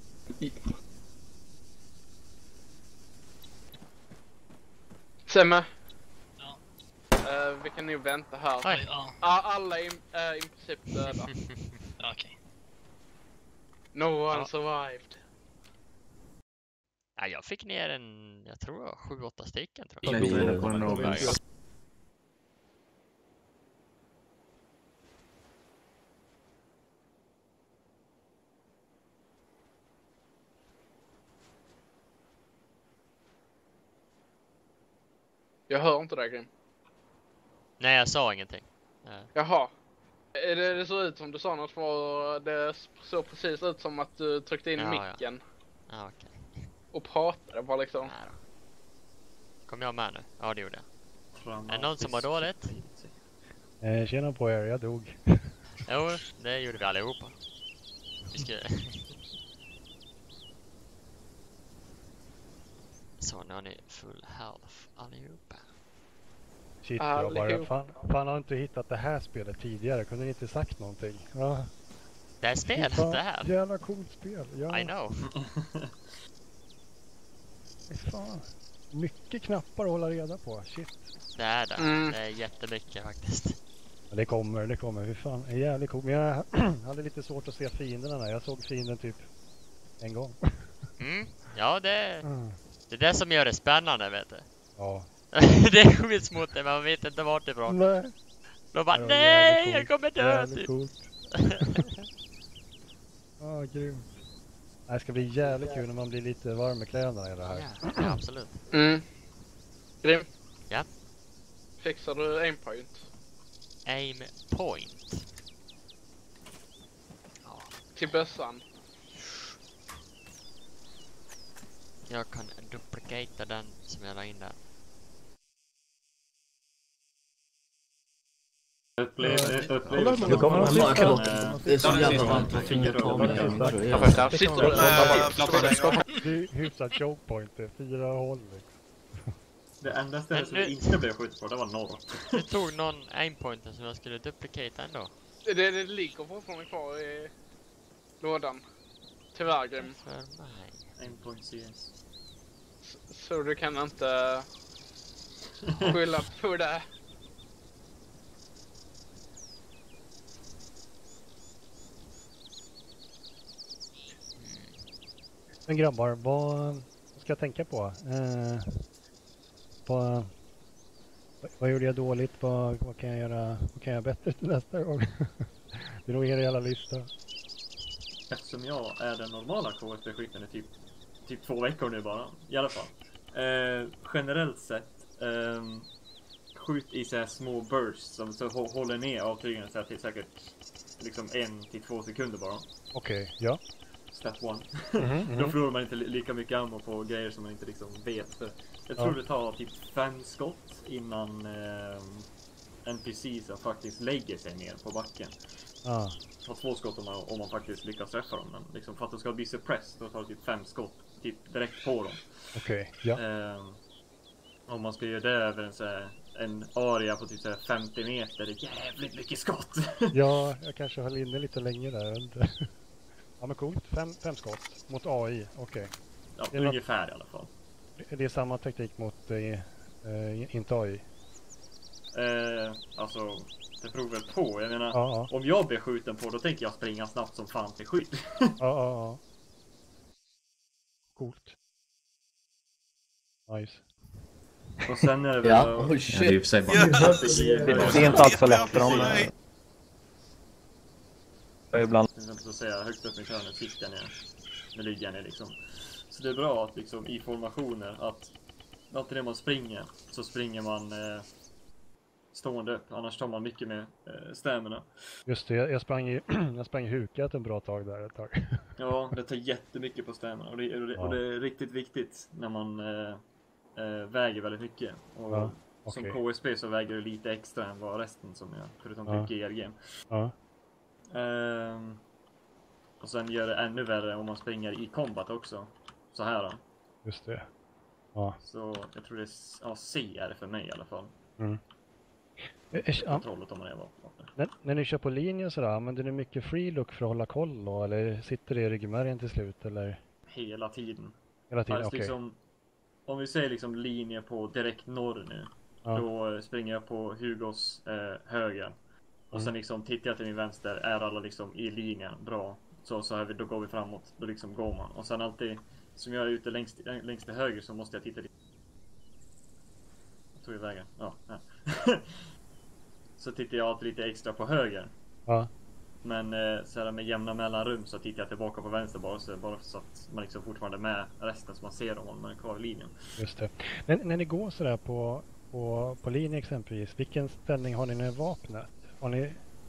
Semme. Ja. Uh, vi kan nog vänta här. Oj. Ja, Ah, alla är uh, i princip döda. ja okej. No one Ja. survived. Ja, jag fick ner en, jag tror det var sju, åtta stycken tror Jag jag. klättrade på en Robin. Jag hör inte dig, Grim. Nej, jag sa ingenting. Eh, Jaha. Det, det såg ut som du sa något, för det såg precis ut som att du tryckte in Ja, micken Ja, ah, okej. och pratade bara liksom. Nej då. Kom jag med nu? Ja, det gjorde jag. Fram- Är det någon som har dåligt? Eh, tjena på er, jag dog. Jo, det gjorde vi allihopa. Vi ska... Så nu har ni full health allihopa. Shit, jag bara, Allihop. fan, fan har inte hittat det här spelet tidigare. Kunde ni inte sagt någonting? Ja, Det är spel, fan, det här. jävla coolt spel. Ja, I know. fan. Mycket knappar att hålla reda på. Shit. Det är det. Mm. Det är jättemycket faktiskt. Ja, det kommer, det kommer. Hur fan, det är jävligt coolt. Men jag hade lite svårt att se fienderna där. Jag såg fienden typ en gång. Mm. Ja, det, Mm. det är det som gör det spännande, vet du. Ja. Det är skjuts mot det, men man vet inte vart ifrån. Nej. Då bara, Det var nej, jävligt jag coolt. kommer dö Jävligt typ. coolt. Ja, grymt. Det ska bli jävligt kul när man blir lite varm i kläderna i det här. Ja, ja, absolut. Mm. Grym. Ja. Fixar du aim point Aim point. Ja, till bössan? jag kan duplicata den som jag la in där. Upplevelse. Kolla, Upplevelse. nu kommer de sista. Det är så jävla varmt. Jag fick Ta röra mig mig. hem. Ja, först där sitter du Det är hyfsat choke point. Det är fyra håll. Liksom. Det enda stället Men som nu- det inte blev skjut på, det var norr. Du tog någon aimpointen som jag skulle duplicata ändå. Det, det ligger fortfarande kvar i lådan. Tyvärr, Grim. För mig. En point C S. S- Så du kan inte skylla på det. Men grabbar, vad, vad ska jag tänka på? Eh, vad, vad gjorde jag dåligt? Vad, vad, kan jag göra, vad kan jag göra bättre till nästa gång? Det är nog er hela lista. Eftersom jag är den normala K S B-skytten i typ, typ två veckor nu bara. I alla fall. Eh, generellt sett. Eh, skjut i så här små bursts som så hå- håller ner avtryckningen så här till säkert liksom en till två sekunder bara. Okej, ja. Step one. Mhm, Då mhm. förlorar man inte li- lika mycket ammo på grejer som man inte liksom vet. För jag tror Ja. det tar typ fem skott innan eh, N P C som faktiskt lägger sig ner på backen. Ah, Det tar två skott om man, om man faktiskt lyckas träffa dem. Men liksom för att det ska bli suppressed då tar det typ fem skott typ direkt på dem. Okej, ja. Eh, om man ska göra det över en, så här, en area på typ så här femtio meter, det är jävligt mycket skott. Ja, jag kanske höll inne lite länge där. jag vet inte. Ja, men coolt. Fem, fem skott mot A I. Okej. Ja, Det är något- ungefär i alla fall. Det är samma teknik mot eh, eh, inte A I. Eh, alltså, det beror väl på. Jag menar, Ja, ja. om jag blir skjuten på, då tänker jag springa snabbt som fan till skydd. Ja, ja, ja. Coolt. Nice. Och sen är det väl... Ja, oh Ja, det är i shit. och för sig bara... Det är inte alls så lätt för dem. Och ibland. Så att säga, högt upp i hörnet sitter jag ner. Med ryggen ner liksom. Så det är bra att liksom i formationer att alltid när man springer så springer man eh, stående upp. Annars tar man mycket med eh, stämmerna. Just det, jag sprang i, jag sprang i hukat en bra tag där ett tag. Ja, det tar jättemycket på stämmerna. Och det, och det, och det är riktigt viktigt när man eh, eh, väger väldigt mycket. Och Ja, som okej. K S B så väger det lite extra än vad resten som jag, förutom Ja. mycket E R G. Ja, Ehm, och sen gör det ännu värre om man springer i combat också. Så här då. just det. Ja. Så jag tror det är ja, C är det för mig i alla fall. Mm. Eh, eh, ja, Kontrollet om man är vapen. när, när ni kör på linjen sådär, använder ni mycket free look för att hålla koll då? Eller sitter det i ryggmärgen till slut? Eller Hela tiden. hela tiden? Alltså, Okej. liksom, om vi säger liksom linje på direkt norr nu. Ja. Då eh, springer jag på Hugos eh, höger. Och Mm. sen liksom tittar jag till min vänster. Är alla liksom i linjen bra? Så, så här, vi- då går vi framåt. Då liksom går man. Och sen alltid, som jag är ute längst, längst till höger så måste jag titta till. Jag tog i vägen. Ja, ja. Så tittar jag alltid lite extra på höger. Ja, Men eh, så här med jämna mellanrum så tittar jag tillbaka på vänster bara så, bara så att man liksom fortfarande är med resten så man ser dem om man är kvar i linjen. just det. Men när ni går sådär på, på, på linje exempelvis, vilken ställning har ni med vapnet? Har ni,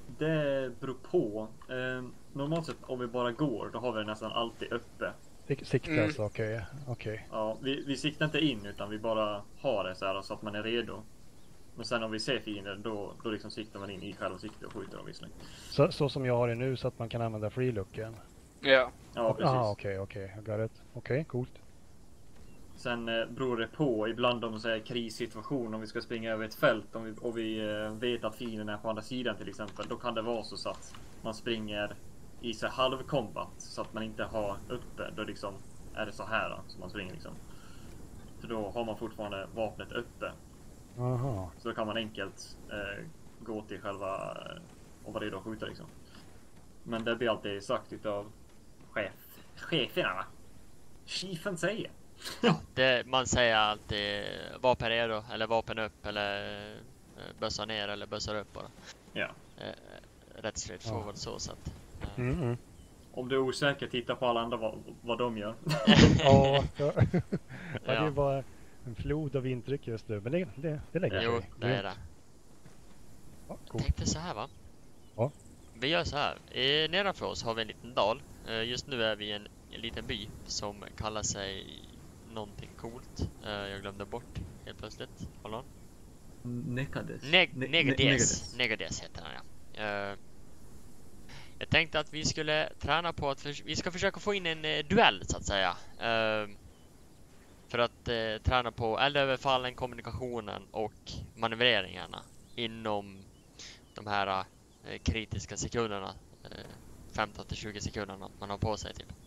Det beror på. Eh, normalt sett om vi bara går, då har vi det nästan alltid uppe. Sik- Sikta Mm. alltså, okej. okej. Ja, vi, vi siktar inte in utan vi bara har det så här så att man är redo. Men sen om vi ser fiender då, då liksom siktar man in i själva sikte och skjuter dem visserligen. Så, så som jag har det nu så att man kan använda freelooken. Ja. Ja, precis. Ah, okej, okej. Jag got it. Okej, coolt. Sen eh, beror det på, ibland om det är krissituation, om vi ska springa över ett fält och vi, och vi eh, vet att fienden är på andra sidan till exempel, då kan det vara så att man springer i så halv combat så att man inte har uppe, då liksom är det så här då, som man springer liksom. För då har man fortfarande vapnet uppe. Aha. Så då kan man enkelt eh, gå till själva eh, och vara redo att skjuta liksom. Men det blir alltid sagt utav chef, cheferna va? Chefen säger. Ja, det, man säger alltid vapen redo eller vapen upp eller eh, bössa ner eller bössa upp bara. Ja. Eh, rätt straightforward så så att. eh, Mm, mm. Om du är osäker, titta på alla andra vad, vad de gör. Ja, ja. ja, det är Ja. bara en flod av intryck just nu. Men det, det, det lägger Jo, sig. det är det. Ja, Jag coolt. tänkte så här va? Ja. Vi gör så här. Eh, nedanför oss har vi en liten dal. Eh, just nu är vi i en, en liten by som kallar sig någonting coolt. Eh, jag glömde bort helt plötsligt. Håll on. Nekades. Neg- Ne- ne- Negades. Negades heter han ja. Eh, jag tänkte att vi skulle träna på att för, vi ska försöka få in en eh, duell så att säga. Eh, för att eh, träna på eldöverfallen, kommunikationen och manövreringarna inom de här eh, kritiska sekunderna. Eh, femton till tjugo sekunderna man har på sig typ.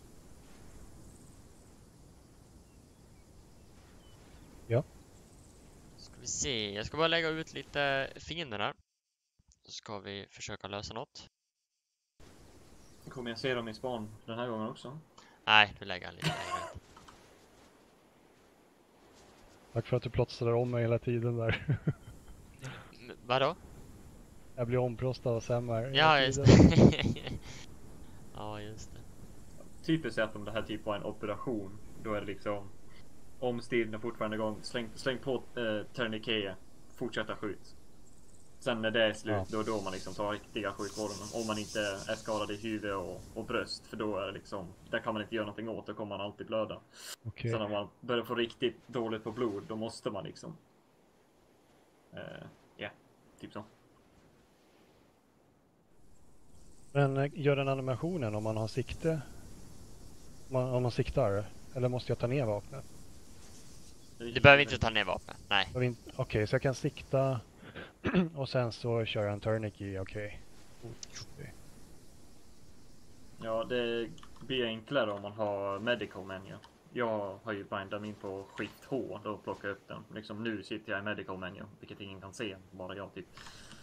Ja. Ska vi se. Jag ska bara lägga ut lite fiender här. Så ska vi försöka lösa något. Kommer jag se dem i span den här gången också? Nej, du lägger lite längre ut. Tack för att du plåstrar om mig hela tiden där. M- Vadå? Jag blir omplåstad av Sam här. hela Ja, just tiden. det. Ja, just det. Typiskt sett om det här typ var en operation, då är det liksom om striden är fortfarande igång, släng, släng på eh, tourniquet, fortsätta skjut. Sen när det är slut, Ja. då då man liksom tar riktiga sjukvården. Om man inte är skadad i huvud och, och bröst, för då är det liksom, där kan man inte göra någonting åt, då kommer man alltid blöda. Okej. Sen om man börjar få riktigt dåligt på blod, då måste man liksom ja, eh, yeah, typ så. Men eh, gör den animationen om man har sikte? Om man, om man siktar? Eller måste jag ta ner vapnet? Du behöver inte ta ner vapnet. Nej. Jag vill inte- Okej, så jag kan sikta och sen så kör jag en tourniquet, okej. Okej. Ja, det blir enklare om man har medical menu. Jag har ju bindat min på skift H, då plockar jag upp den. Liksom nu sitter jag i medical menu, vilket ingen kan se, bara jag typ.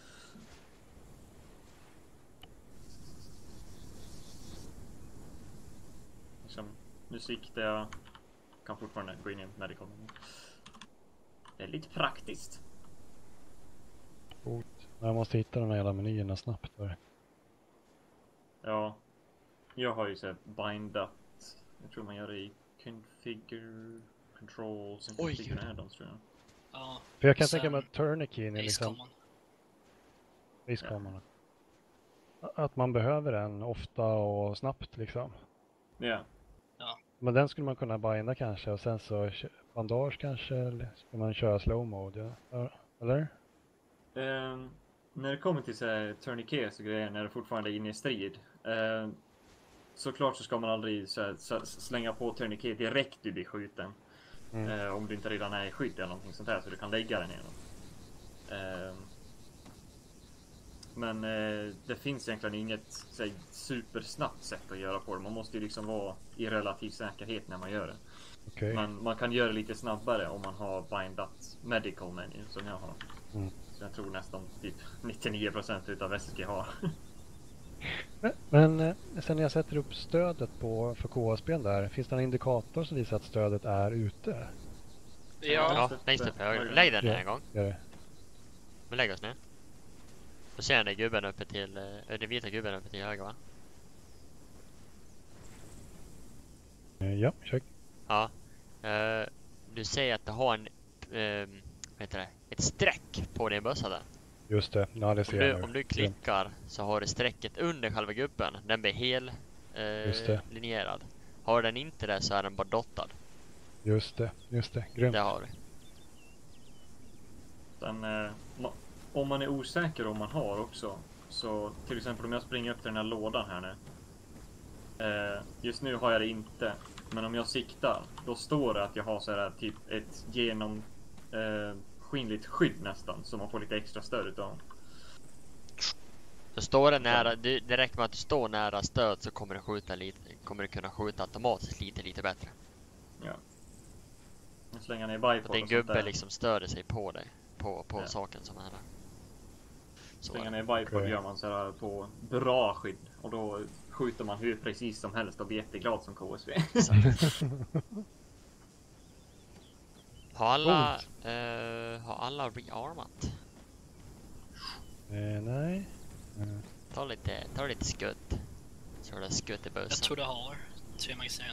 Liksom, nu siktar jag, kan fortfarande gå in i medical menu. Det är lite praktiskt. Coolt. Men jag måste hitta de här jävla menyerna snabbt. Där. Ja, jag har ju så här bindat, jag tror man gör det i configure, controls, and Oj, configure gud. add-ons tror jag. Ja, För jag kan Sen- tänka mig att tourniqueten är Ace liksom... Common. Visst Att man behöver den ofta och snabbt liksom. Ja. Men den skulle man kunna binda kanske och sen så kö- bandage kanske, eller ska man köra slow mode? Ja. Eller? Ehm, när det kommer till så här, tourniquets och grejer, när det fortfarande är inne i strid. ehm, såklart så ska man aldrig så här, så, slänga på tourniquet direkt du blir skjuten. Mm. Ehm, om du inte redan är i skydd eller någonting sånt här, så du kan lägga den igenom. Ehm, men eh, det finns egentligen inget så här, supersnabbt sätt att göra på det. Man måste ju liksom vara i relativ säkerhet när man gör det. Okej. Men man kan göra det lite snabbare om man har bindat medical menu som jag har. Mm. Så jag tror nästan typ nittionio procent utav S S G har. Men, men eh, sen när jag sätter upp stödet på för K A-spel där, finns det en indikator som visar att stödet är ute? Ja. Ja, längst upp höger. Lägg den ner Ja. en gång. Gör det? Men lägg oss ner. Då ser jag den gubben uppe till, eh, den vita gubben uppe till höger va? Eh, Ja, check. Ja. Eh, du säger att du har en, eh, vad heter det? Ett streck på din bössa där. Just det, ja det Om ser du, jag nu. om du klickar så har du strecket under själva gubben. Den blir hel Just eh, det. linjerad. Har den inte det så är den bara dottad. Just det, just det. Grymt. Det har du. Sen, eh, ma- om man är osäker om man har också. Så till exempel om jag springer upp till den här lådan här nu. Eh, just nu har jag det inte. Men om jag siktar, då står det att jag har så här typ ett genom eh, skinnligt skydd nästan. Så man får lite extra stöd utav. Så står det nära, det, det räcker med att du står nära stöd så kommer du skjuta lite, kommer du kunna skjuta automatiskt lite lite bättre. Ja. Nu slänger ner bipod För din och sånt gubbe där. liksom stöder sig på dig, på, på Ja. saken som är där. Så Slänger är ner det. bipod Okej. gör man så här på bra skydd. Och då skjuter man hur precis som helst och blir jätteglad som K S V. Har alla, eh, har alla rearmat? Eh, nej. Eh, Ta lite, ta lite skutt. Så det är skutt i Jag bössan. tror det har tre magasin.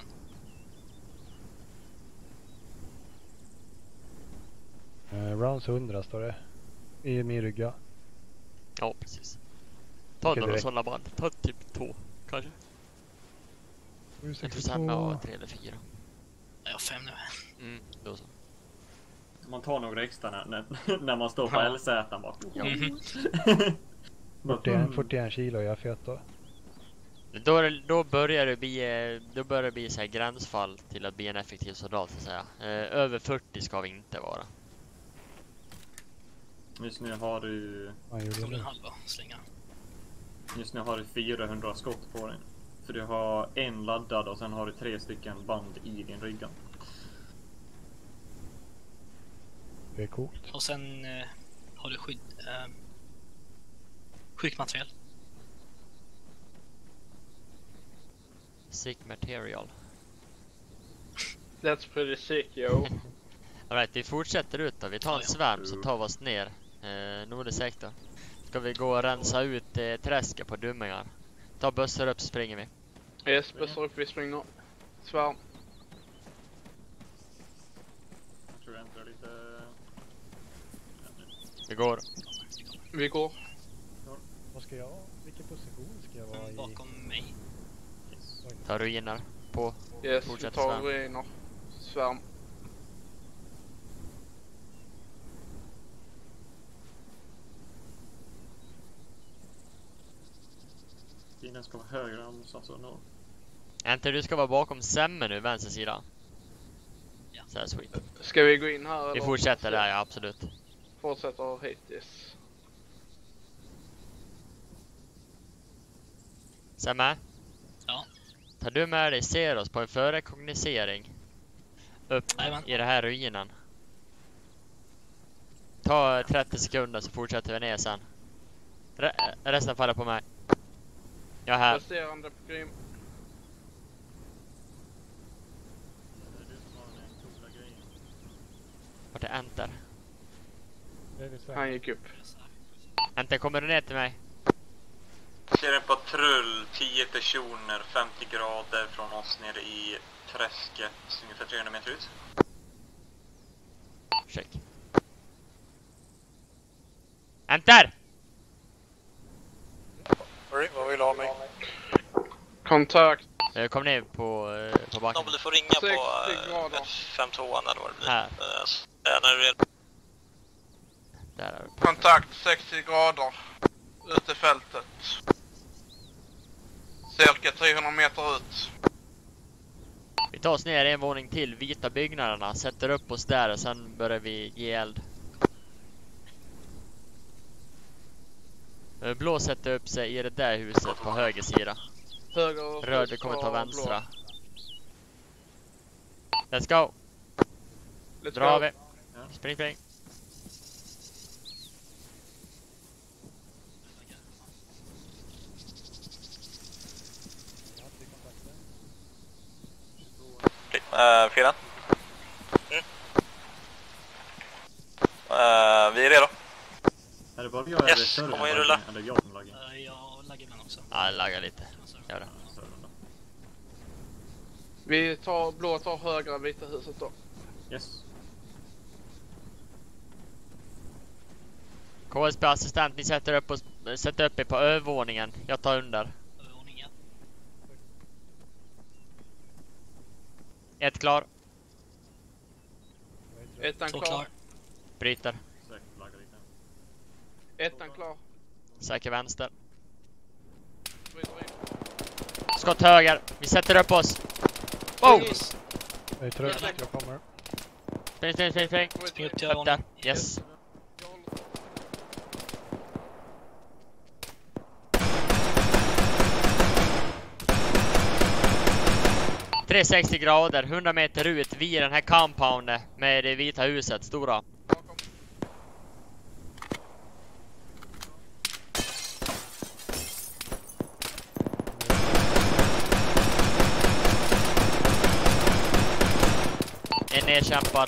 eh, rounds hundra står det. I min rygga. Ja, precis. Ta Okej, några direkt. sådana band. Ta typ två, kanske. Jag tror Sam har tre eller fyra. Jag har fem nu. Mm, då så. Man tar några extra när, när, när man står på Ja. L Z bara. Ja. Mhm. fyrtioen, fyrtioen kilo är jag fet då. Då, är det, då börjar det bli, eh, då börjar det bli så här gränsfall till att bli en effektiv soldat så att säga. Eh, över fyrtio ska vi inte vara. Just nu har du Vad gjorde Tog jag en nu? halva slinga. Just nu har du fyrahundra skott på dig. För du har en laddad och sen har du tre stycken band i din rygga. Det är coolt. Och sen eh, har du skydd... Eh, sjukmaterial. Sick material. That's pretty sick, yo. All right, vi fortsätter ut då. Vi tar en svärm så tar vi oss ner. Eh, nordisk sektor. Ska vi gå och rensa ut eh, träsket på dummingar. Ta bussar upp så springer vi. Yes, bussar upp, vi springer. Svärm. Jag tror jag äntrar lite... Det går. Vi går. Vad ska jag? Vilken position ska jag vara i? Bakom mig. Yes. Ta ruiner på. Yes, vi Fortsätt tar svärm. ruiner. Svärm. Bilen ska vara högre än någonstans och norr. Enter, du ska vara bakom Semme nu, vänster sida. Ja. Så här, sweet. Ska vi gå in här eller? Vi fortsätter där, ja absolut. Fortsätter hit, yes. Semme? Ja. Tar du med dig Zeros på en förrekognosering upp Jajamän. i det här ruinen? Ta trettio sekunder så fortsätter vi ner sen. Re- resten faller på mig. Jag är här. Resterande på Grim. Det är du som har den coola grejen. Vart är Enter? Det är vi så. Han gick upp. Enter, kommer du ner till mig? Ser en patrull, tio personer, femtio grader från oss nere i träsket, ungefär trehundra meter ut. Check. Enter! Vad vill du ha mig? Kontakt. Eh, Kom ner på, eh, på backen. Nobel, du får ringa på sextio grader. eh, F femtiotvå eller vad det blir. Här. Eh, så- eh, när du är Där är det. Kontakt sextio grader. Ute i fältet. Cirka trehundra meter ut. Vi tar oss ner en våning till, vita byggnaderna, sätter upp oss där och sen börjar vi ge eld. Eh, Blå sätter upp sig i det där huset på höger sida. Höger. Röd kommer ta blå. vänstra. Let's go! Let's Drar go. vi. Spring, spring. Uh, Fredan? Mm. Uh, vi är redo. Är det bara jag Yes, eller större? kom igen, än rulla. laggen? Eller jag som laggar? Eh, jag laggar ibland också. Ja, lagga lite. Gör det. Större då. Vi tar blå, tar högra vita huset då. Yes. K S B-assistent, ni sätter upp, och, sätter upp er på övervåningen. Jag tar under. Övervåningen. Ett klar. Ettan Två klar. klar. Bryter. Säkert flagga lite. Ettan klar. Säker vänster. Bryter in. Skott höger. Vi sätter upp oss. Wow! Jag är trött, jag kommer. Spring, spring, spring, spring. Spring upp till Upp där. övervåningen. Yes. Jag håller. trehundrasextio grader, hundra meter ut vid den här compounden med det vita huset, stora. Bakom. En nedkämpad.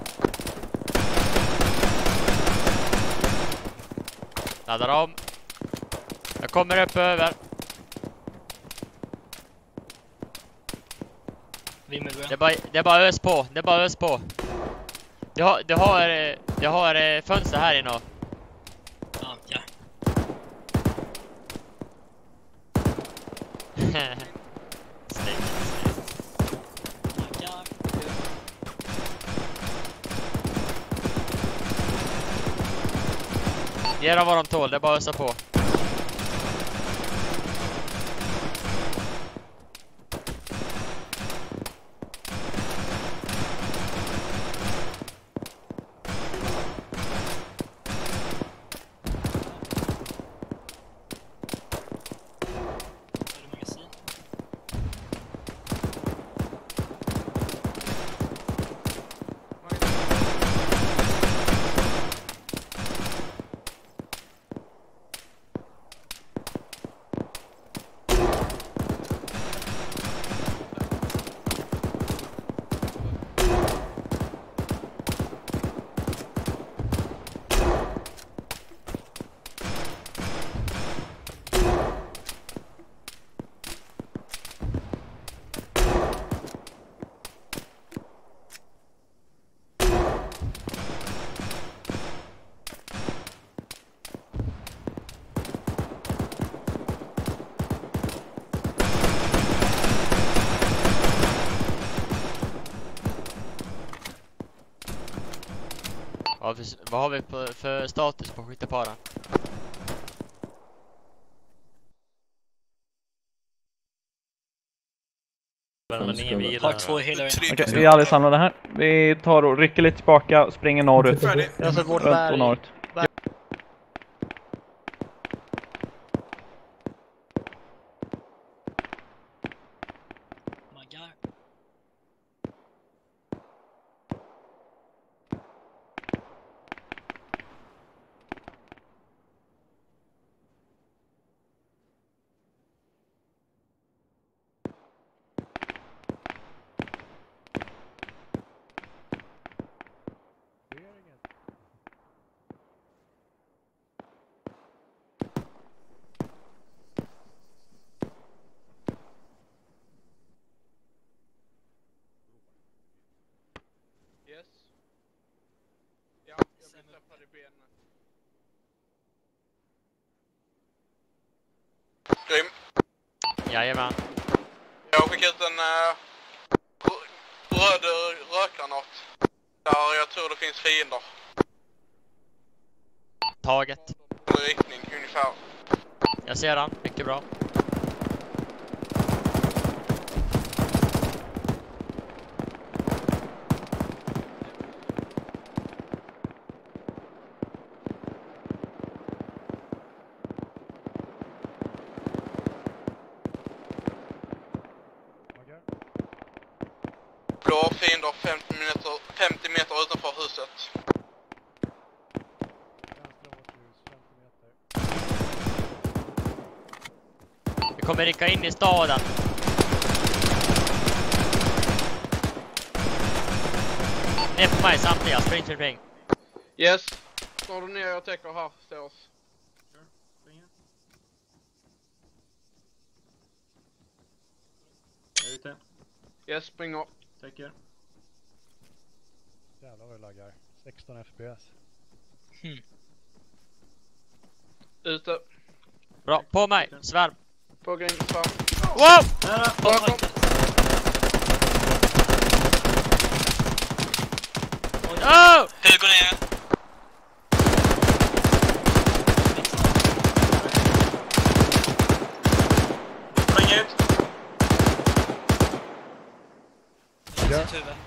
Laddar om. Jag kommer upp över. Vi med Det är bara, det är bara ös på. Det är bara ös på. Du har, du har, eh, du har eh, fönster här inne. Ja, ja. Snyggt. Ja. Ge dem vad de tål. Det är bara ösa på. Är det magasin? Vad, för, vad har vi på, för status på skytteparan? Har två healare. Okej, vi är alla samlade här. Vi tar och rycker lite tillbaka, springer norrut. Färdig. Alltså vårt Runt berg. och norrut. Maggar. Yes. Ja, jag blir träffad i benen. Grym. Jajamän. Jag har skickat en uh, röd rökgranat. Där jag tror det finns fiender. Taget. I riktning ungefär. Jag ser han. Mycket bra. Blå fiender femtio meter, femtio meter utanför huset. Vi kommer rycka in i staden. Ner på mig samtliga. Spring, spring, spring. Yes. Står du ner, jag täcker här. Står oss. Kör. Spring in. Jag är ute. Yes, springer. Täcker. Jävlar vad det laggar. sexton F P S. Hmm. Ute. Bra, på mig. Svärm. På grinden. Wow! Nära. Bakom. Oh! Hur går ner? Spring ut. Ja.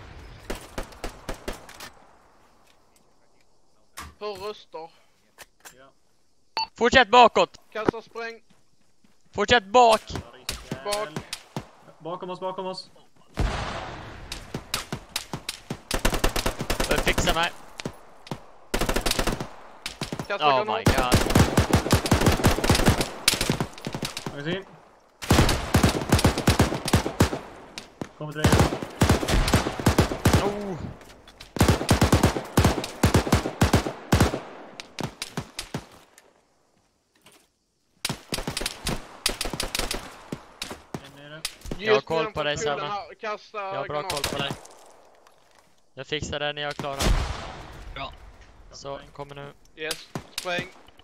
Hör röster. Fortsätt bakåt. Kasta spräng. Fortsätt bak. Bak. Bakom oss, bakom oss. Bör fixa mig. Kasta Oh granat. my god. Magasin. Kommer till dig. Oh. Jag har koll på dig, Selma. Kasta Jag har bra granat. koll på dig. Jag fixar det när jag är klar. Bra. Så, kommer nu. Yes, spräng.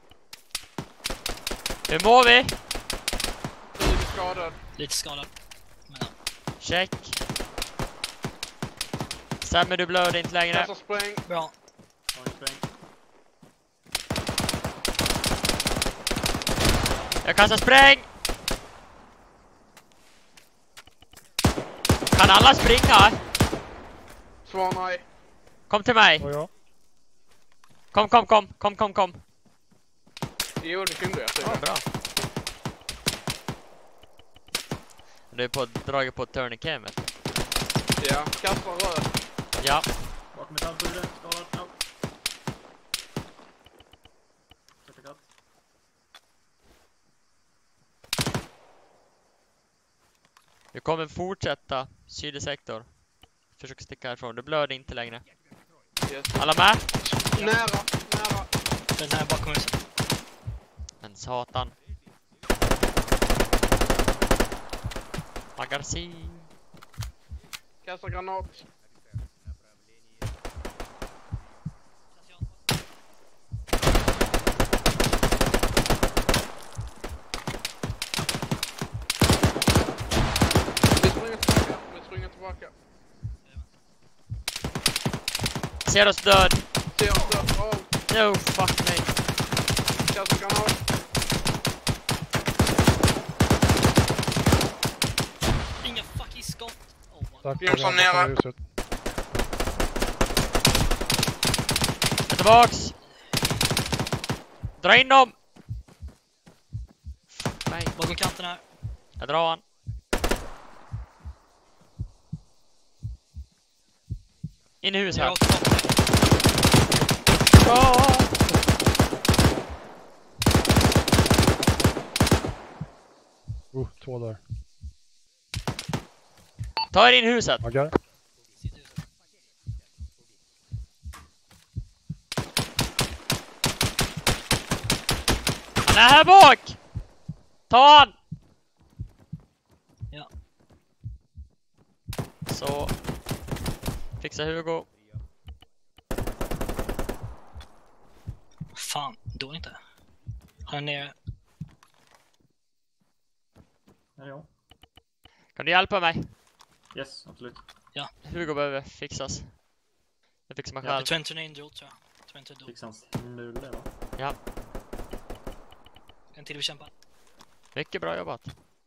Hur mår vi? Lite skadad. Lite skadad. Men ja. Check. Sammy, du blöder inte längre. Kasta spräng. Bra. Jag kastar spräng! Kan alla springa? Svar nej. Kom till mig. Och jag. Kom, kom, kom, kom, kom, kom. Jo, det kunde jag. Ja, bra. Du är på draget på tourniquet. Ja, kasta röd. Ja. Bakom metallskyddet. Skadad. Ja. Certifikat. Du kommer fortsätta sydsektor. Försök sticka härifrån. Du blöder inte längre. Yes. Alla med? Nära, nära. Den här bakom huset. Men satan. Magasin. Kasta granat. Vi springer tillbaka. Vi springer tillbaka. Ser oss död. Ser oss död. Oh. No, fuck me. Kasta granat. Inga fucking skott. Oh, Tack. Jonsson nere. Huset. Jag är tillbaks. Dra in dem. Nej. Bakom kanten här. Jag drar han. In i huset här. Oh. Uh, två där. Ta er in i huset. Maggar. Han är här bak. Ta han. Ja. Så. Fixa Hugo. Fan, då inte. Han är nere. Här är jag. Kan du hjälpa mig? Yes, absolut. Ja. Hugo behöver fixas. Jag fixar mig Ja, själv. twenty Angel tror jag. twenty dog. Fixa hans mulle, va? Ja. En till bekämpad. Mycket bra jobbat.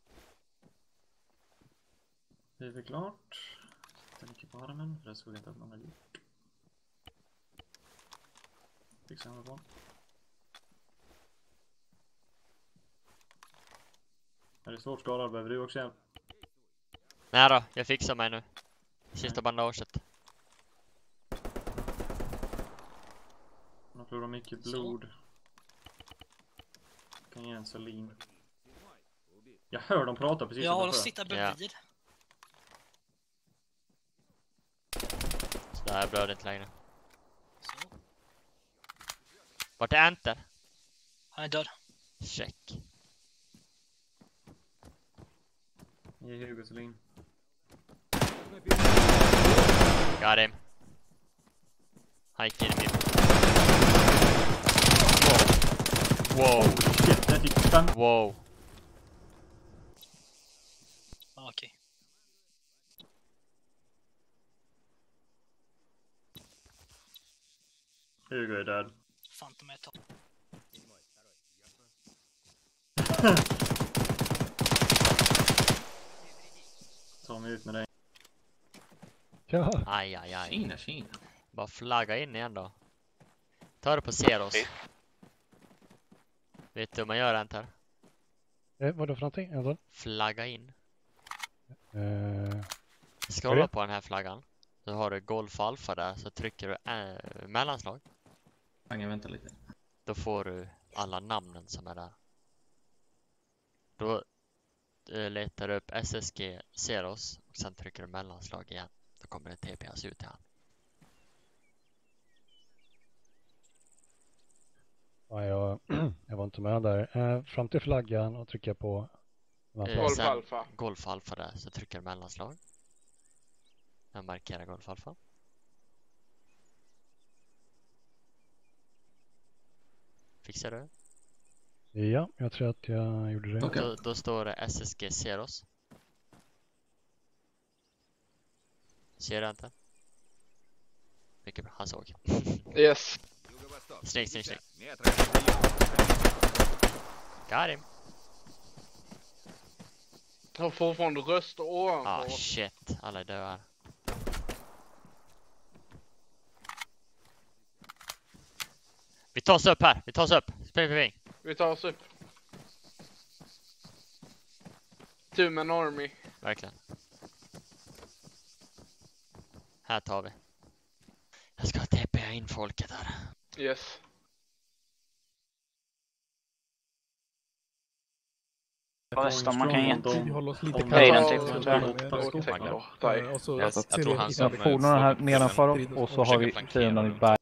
Det är väl klart. Tänker på armen, för det såg jag inte att någon har gjort. Fixa honom på. Är det svårt skadad, behöver du också hjälp? Nej då, jag fixar mig nu. Sista bandaget. Man förlorar mycket blod. Kan ge en salin. Jag hör dem prata precis Ja, de utanför. sitter bredvid. Så där blöder inte längre. Så. Vart är Enter? Han är död. Check. Ge Hugo salin. Got him. Han gick in i min. Wow. Shit, det är typ fem. Wow. Ah, okej. Hugo är död. Phantom är topp. Ta mig ut med dig. Ja. Aj, aj, aj. Tjena, tjena. Bara flagga in igen då. Ta det på Zeros. Vet du hur man gör det här? Eh, vadå för någonting? Alltså? Flagga in. Eh, Scrolla på den här flaggan. Så har du Golf Alpha där. Så trycker du äh, mellanslag. Fan, jag väntar lite. Då får du alla namnen som är där. Då eh, letar du upp S S G Zeros. Och sen trycker du mellanslag igen. Då kommer det T P S ut till han. ja, jag, jag var inte med där. Eh, fram till flaggan och trycka på... Eh, Golf sen Alpha. Golf Alpha där. Så trycker du mellanslag. Jag markerar Golf Alpha. Fixar du? Ja, jag tror att jag gjorde det. Okej. Då, då står det S S G Zeros. Ser du inte? Mycket bra, han såg. Yes. Snyggt, snyggt, snyggt. Got him. Jag har fortfarande röster ovanför. Ah shit, alla är döda. Vi tar oss upp här, vi tar oss upp. Spring, spring. Vi tar oss upp. Two man army. Verkligen. Här tar vi. Jag ska T P in folket här. Yes. Bästa man kan ge. Vi håller oss lite Nej, den Ja, typ, ja, tror jag. ja, ja, ja. Och så Jag- jag tror han som- Fordonen här nedanför dem och så har vi Försöker fienden i flankera. berg.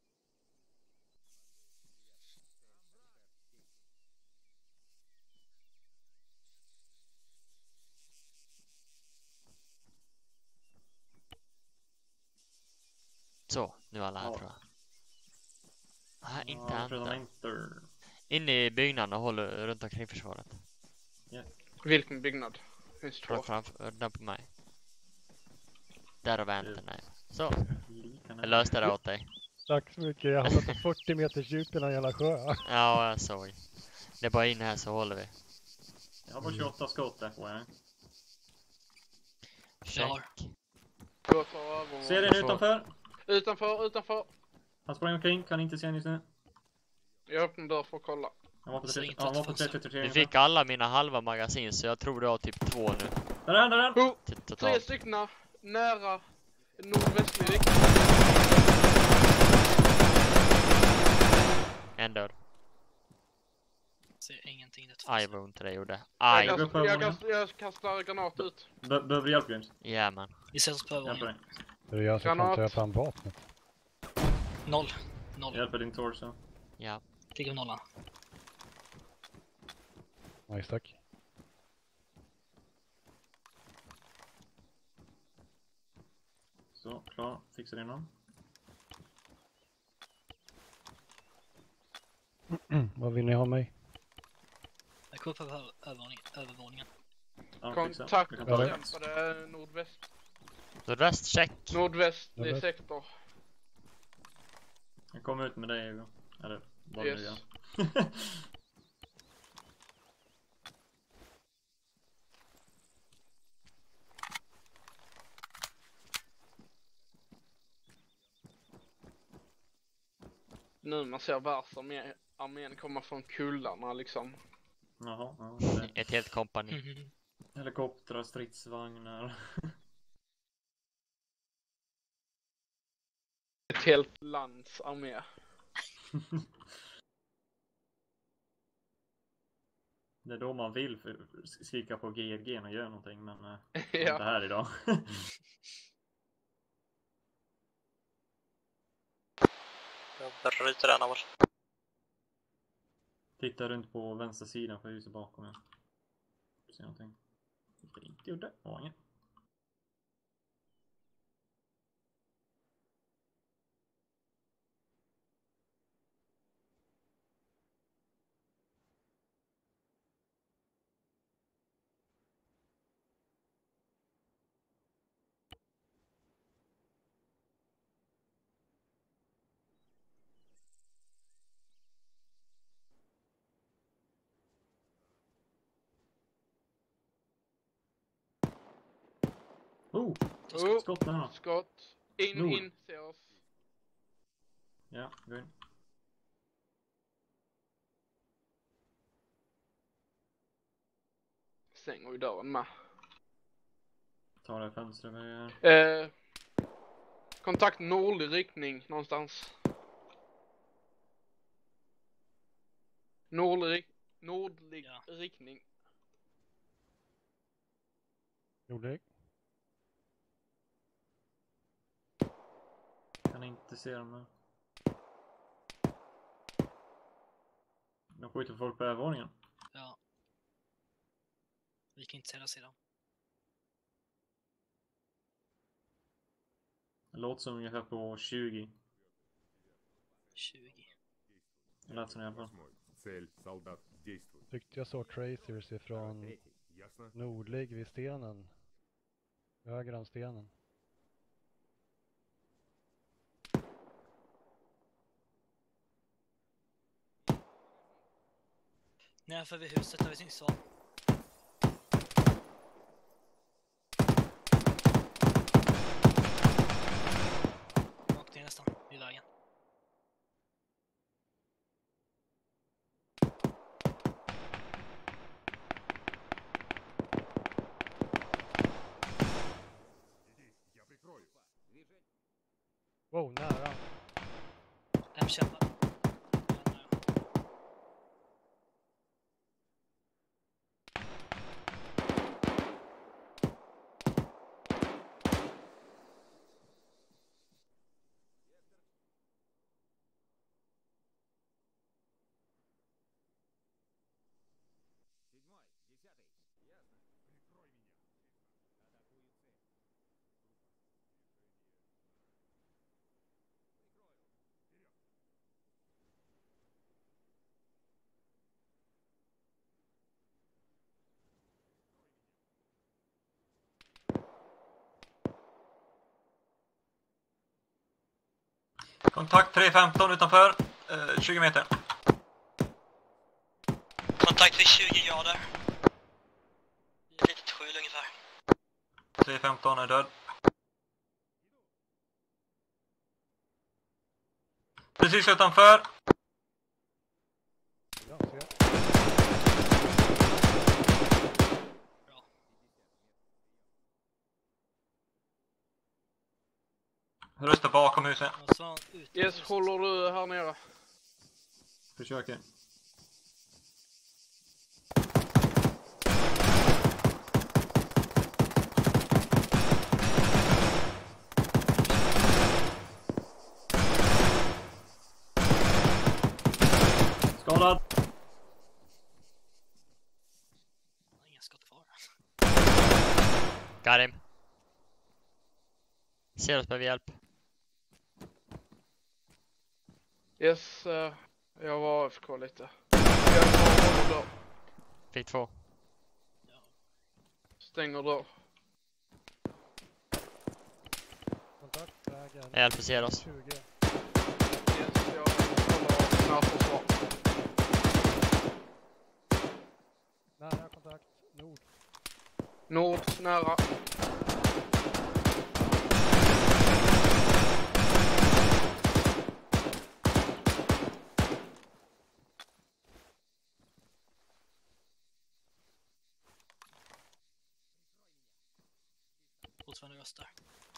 Så, nu är alla här Ja. tror jag. Nej, inte Ja, än. redan där. inte. Inne i byggnaden och håller runt omkring försvaret. Vilken byggnad? Finns två. Fram, framför, den på mig. Där har vänten, nej. Så, jag löste det åt dig. Tack så mycket. Jag hamnade på fyrtio meters djup i någon jävla sjö. Ja, jag såg. Det är bara in här så håller vi. Jag har bara tjugoåtta skott där på er. Jag har. Check. Gå och ta över. Ser den utanför? Utanför, utanför. Han sprang omkring, kan inte se just nu. Jag öppnar dörr för att kolla. Han var på Ser trettio, inte ja, han var att på det fanns- trettio tre. Vi fick alla mina halva magasin så jag tror du har typ två nu. Där är han, där är han! Oh, T- tre Totalt. stycken nära nordvästlig riktning. En död. Ser ingenting. Det Aj vad ont det gjorde. Aj. Jag, går upp kastar, jag, över kastar, jag kastar granat ut. Be- Behöver du hjälp, James? Ja man. Vi ses på Hjälp övervåningen. dig. Det är jag som Granat. kan ta fram vapnet. Noll. Noll. Hjälper din torso. Ja. Ligger nollan. Nice, tack. Så, klar. Fixar in honom. Vad vill ni ha mig? Jag går upp över övervåningen. övervåningen. Ja, fixar. Kontakt Vi kan ta det. bekämpade nordväst. Nordväst, check. Nordvästlig Nordväst. sektor. Jag kommer ut med dig, Hugo. Eller vad du Yes. gör. Nu man ser världsarmén armén komma från kullarna liksom. Jaha, ja. det är Ett helt kompani. Mhm. Helikoptrar, stridsvagnar. Ett helt lands armé. Det är då man vill för, skrika på G G och göra någonting, men eh, Ja. inte här idag. Jag bryter en av oss. Titta runt på vänster sidan för huset bakom er. Se någonting. Det inte gjorde. Var ingen. Oh! Oh, Skott nära. skott. In, Nord. in, ser oss. Ja, gå in. Stänger ju dörren med. Ta det fönstret med... Eh, kontakt nordlig riktning någonstans. Nordlig, nordlig Ja. riktning. Nordlig. Kan inte se dem här. De skjuter folk på övervåningen. Ja. Vi kan inte se den sidan. Det låter som ungefär på tjugo. tjugo. Det lät som i alla fall. Tyckte jag såg tracers ifrån nordlig vid stenen. Höger om stenen. Nedanför vid huset har vi sin svar. Rakt ner nästan, vid vägen. Wow, nära. M kämpar. Kontakt tre femton utanför, eh, tjugo meter. Kontakt vid tjugo grader. Litet skjul ungefär. tre femton är död. Precis utanför. Ja, ser jag. Rösta bakom huset. Och så ut. Yes, håller du här nere? Försöker. Skadad. Inga skott kvar. Got him. Ser oss behöver hjälp. Yes, uh, jag var A F K lite. Jag håller dörr. Fick två. Stänger dörr. Kontakt, vägen. Jag hjälper ser oss. tjugo. Yes, jag håller närförsvar. Nära kontakt, nord. Nord, nära. Fortfarande röstar.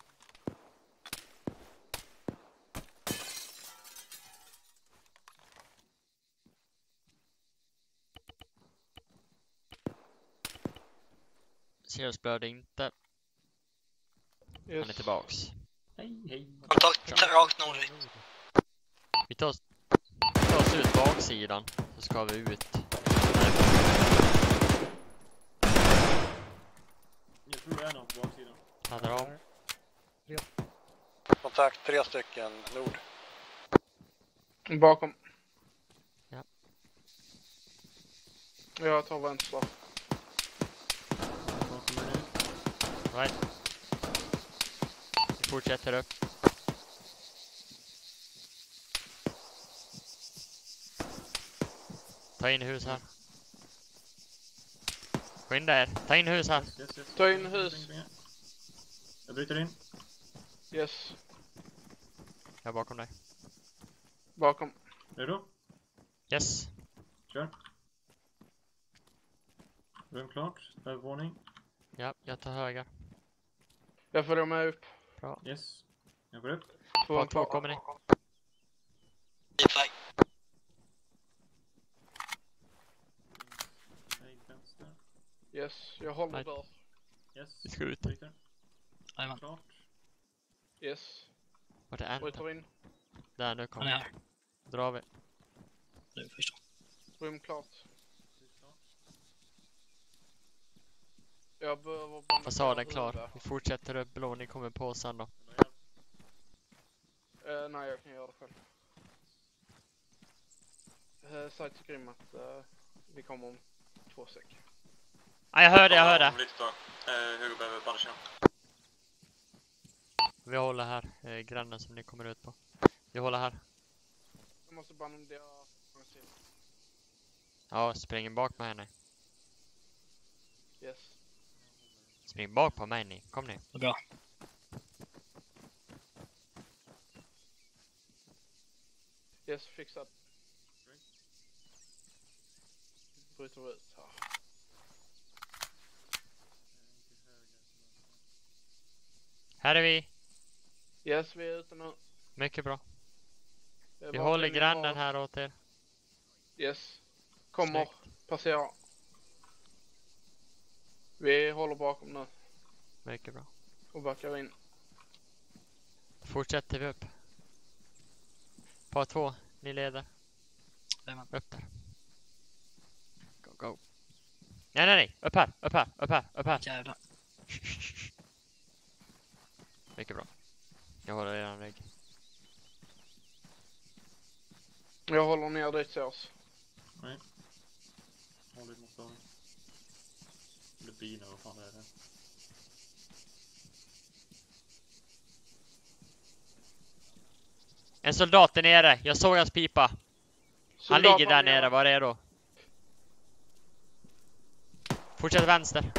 Sirius blöder inte. Yes. Han är tillbaks. Hej, hej. Kontakt rakt norrut. Vi tar oss, tar oss ut baksidan. Så ska vi ut. Jag tror det är någon på baksidan. Hade av. Kontakt tre stycken nord. Bakom. Ja. Jag tar vänster. Bakom mig nu. Right. Vi fortsätter upp. Ta in hus här. Skynda er. Ta in hus här. Yes, yes. Ta in hus. Jag bryter in. Yes. Jag är bakom dig. Bakom. Redo? Yes. Kör. Rum klart. Övervåning. Ja, jag tar höger. Jag följer med upp. Bra. Yes. Jag går upp. Par två kommer ni. Hit, Väg vänster. Yes, jag håller Nej. där. Yes. Vi ska ut. Bryter. Jajamän, Klart. Yes. Vart är Enten? Bryter in. Där, nu han är kommer här. Drar vi. Nu först. Rum klart. Jag behöver bandagera Fasaden klar. huvudet. Vi fortsätter upp blå. Ni kommer på sen då. Eh, nej, jag kan göra det själv. Eh, Säg till Grim att eh, vi kommer om två sek. Ah, jag hörde, jag hörde. Lite då. Eh, Hugo behöver bandagera. Vi håller här. Eh, grannen som ni kommer ut på. Vi håller här. Jag måste bandagera från sidan. Ja, spring bak med henne. Yes. Spring bak på mig ni. Kom ni. Det är bra. Yes, fixat. Bryter vi ut här. Här är vi. Yes, vi är ute nu. Mycket bra. Det Vi var håller det ni grannen har. här åt er. Yes. Kommer. Snyggt. Passera. Vi håller bakom nu. Mycket bra. Och backar in. Fortsätter vi upp. Par två. Ni leder. Jajamän. Upp där. Go, go. Nej, nej, nej. Upp här. Upp här. Upp här. Upp här. Jävlar. Mycket bra. Jag håller redan rygg. Jag håller ner dit till oss. Nej. Håll lite mot dagen. Det blir nog, vad fan är det? En soldat är nere. Jag såg hans pipa. Han Soldat ligger där nere. nere. Var är då? Fortsätt vänster.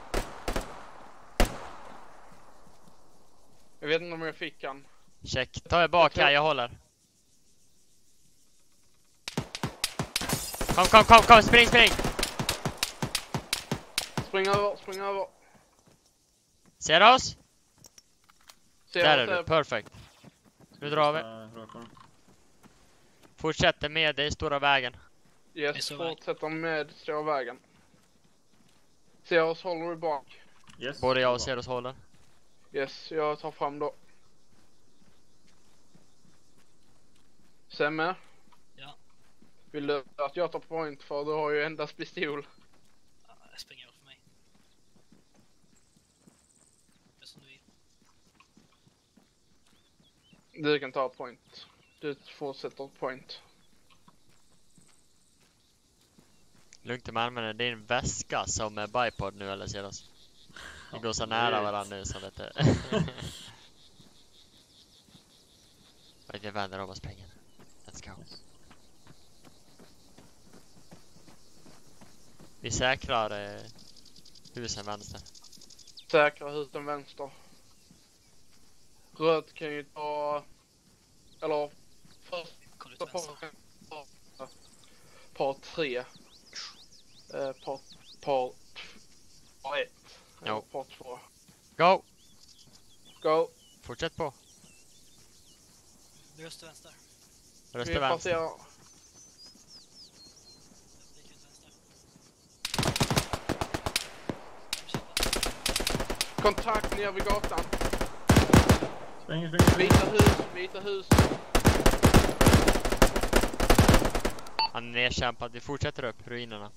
Jag vet inte om jag fick han. Check. Ta er bak Jag tror- här. Jag håller. Kom, kom, kom, kom. Spring, spring. Spring över, spring över. Ser du oss? Ser Där att är det du. Perfekt. Nu drar vi. vi. Fortsätter med dig stora vägen. Det är Yes, så väg. fortsätter med stora vägen. Ser oss, håller du bak. Yes. Både jag och bra. Seros håller. Yes, jag tar fram då. Semme? Ja. Vill du att jag tar point för du har ju endast pistol. Ja, det springer över för mig. Det är som du vill. Du kan ta point. Du fortsätter point. Lugnt med armen. Det är din väska som är bipod nu, eller Seros? Vi går så nära varandra nu så vet du. Vet, vi vänder om och springer. Let's go. Vi säkrar eh, husen vänster. Säkra husen vänster. Röd kan ju ta... Eller... Kolla ut Första vänster. par... Par tre. Eh, par... Par... Par ett. Eller Jo. par två. Go! Go! Fortsätt på. Röst till vänster. Rösta Vi vänster. passerar. Lika ut vänster. Kämpa. Kontakt ner vid gatan. Springer, springer, springer. Vita hus, vita hus. Han är nedkämpad. Vi fortsätter upp ruinerna.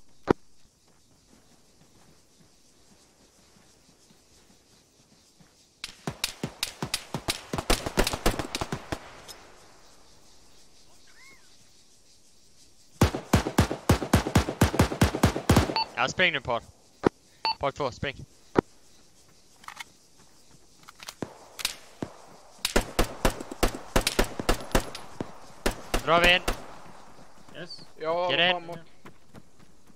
Ja, spring nu par. Par två, spring. Drar vi in. Yes. Jag har Get in. framåt.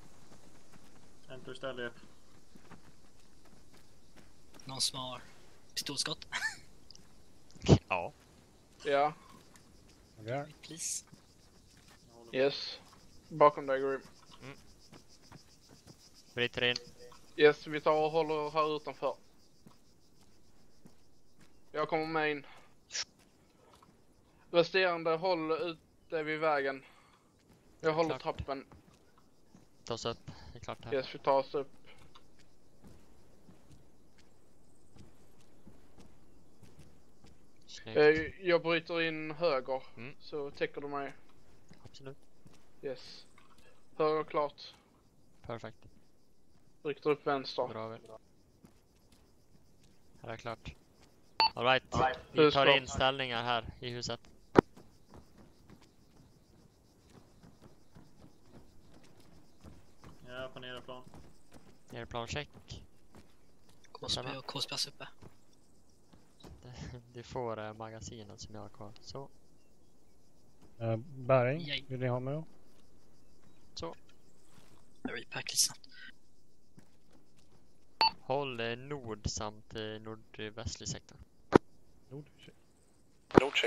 Enter ställ upp. Någon som har Pistolskott. Ja. Ja. Okay. Please. Yes. Bakom dig, Grim. Mm. Bryter in. Yes, vi tar och håller här utanför. Jag kommer med in. Resterande håll ute vid vägen. Jag håller Klart. trappen. Ta oss upp. Det är klart här. Yes, vi tar oss upp. Snyggt. Eh, Jag bryter in höger. Mm. Så täcker du mig. Absolut. Yes. Höger klart. Perfekt. Riktar upp vänster. Bra väl. Här är klart. All right. Vi Hus tar klart. in ställningar här i huset. Ja, på nere plan. Nerplan check. K S P och K S P uppe. Du får äh, magasinet som jag har kvar. Så. Uh, bäring, Yay. vill ni ha med? Så. Repack lite snabbt. Håll eh, nord samt eh, nordvästlig sektor. Nord, check. Nordcheck.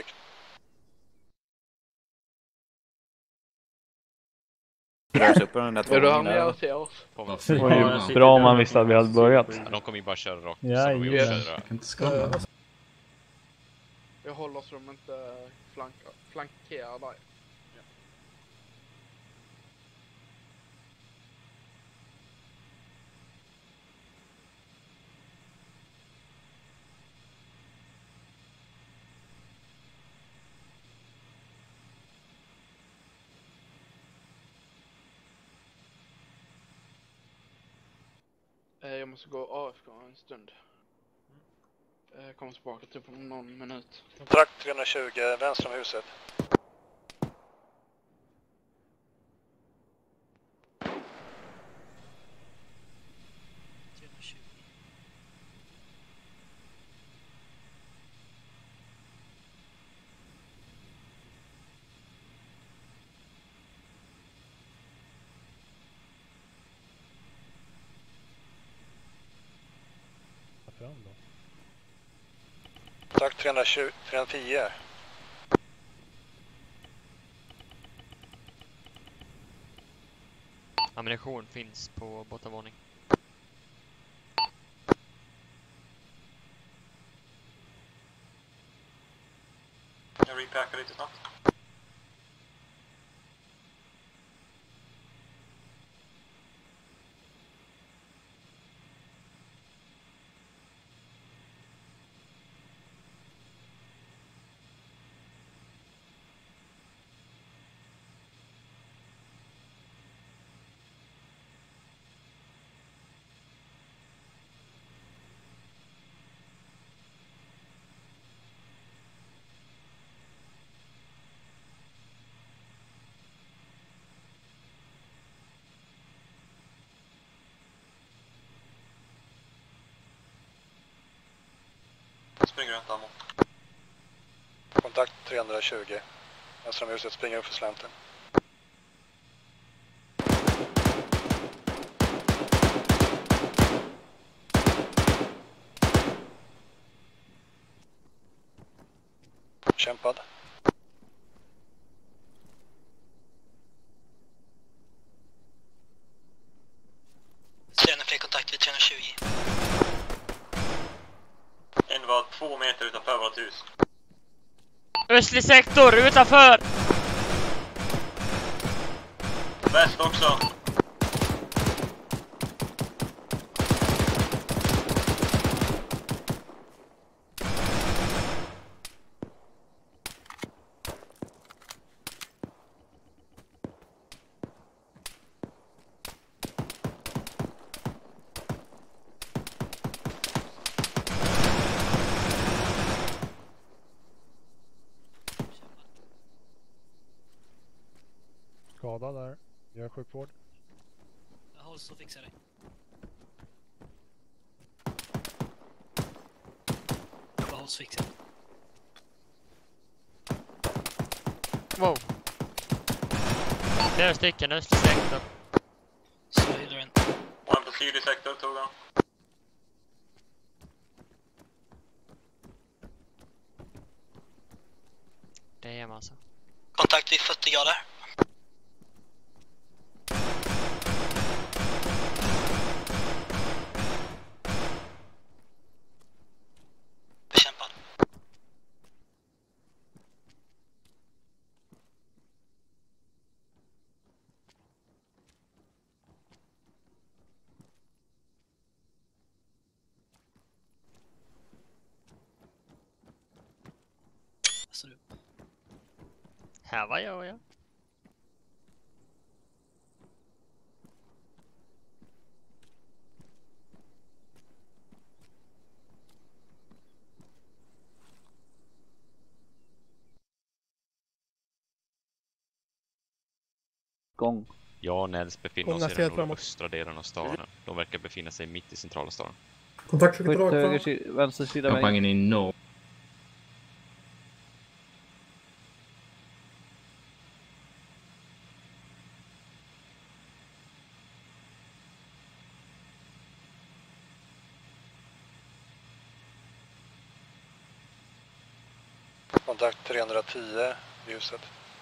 Är du här nere till oss? Det var ju bra om man visste att vi hade börjat. Ja, de kommer ju bara köra rakt. Ja, så de är ja. oköra. Jag kan inte skada. Jag håller så de inte flankar, flankerar dig. Eh, Jag måste gå A F K en stund. Eh, Jag kommer tillbaka typ om någon minut. Trakt trehundratjugo, vänster om huset. trehundratjugo. Ta fram då. Trakt trehundratjugo, trehundratio. Ammunition finns på bottenvåning. Jag repackar lite snabbt. Springer runt ammo. Kontakt trehundratjugo. Vänster om huset, springer upp för slänten. Kämpad. Ser ni fler kontakter vid trehundratjugo? En var två meter utanför vårt hus. Östlig sektor utanför! Väst också. Skada där. Gör sjukvård. Jag håller så fixar det. Jag bara hålls fixar det. Wow. Flera stycken östlig sektor. Så jag hyllar en. Och en på sydlig sektor tog han. alltså. Kontakt vid fyrtio grader. Bekämpad. Så du. Här var jag, ja. Gång. Jag och Nels befinner Gånga oss i fel den framåt. östra delen av staden. De verkar befinna sig mitt i centrala staden. Kontakt Skytt höger sida, vänster sida väg. Kampanjen i norr. Kontakt trehundratio, ljuset.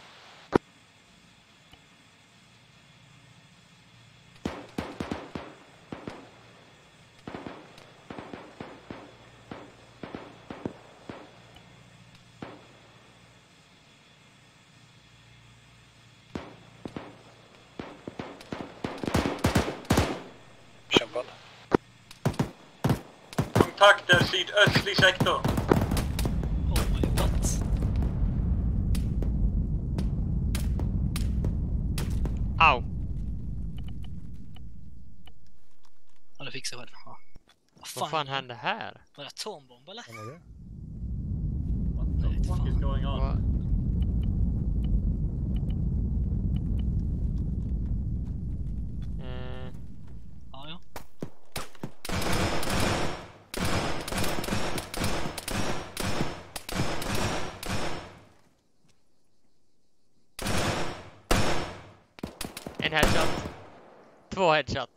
Kämpad. Kontakter sydöstlig sektor. Au. Ja, det fixar jag själv. Ja. Vad fan, Vad fan hände här? Var det atombomb eller? What the fuck is going on? Vad? Eh, Ja, ja. en headshot. Två headshot.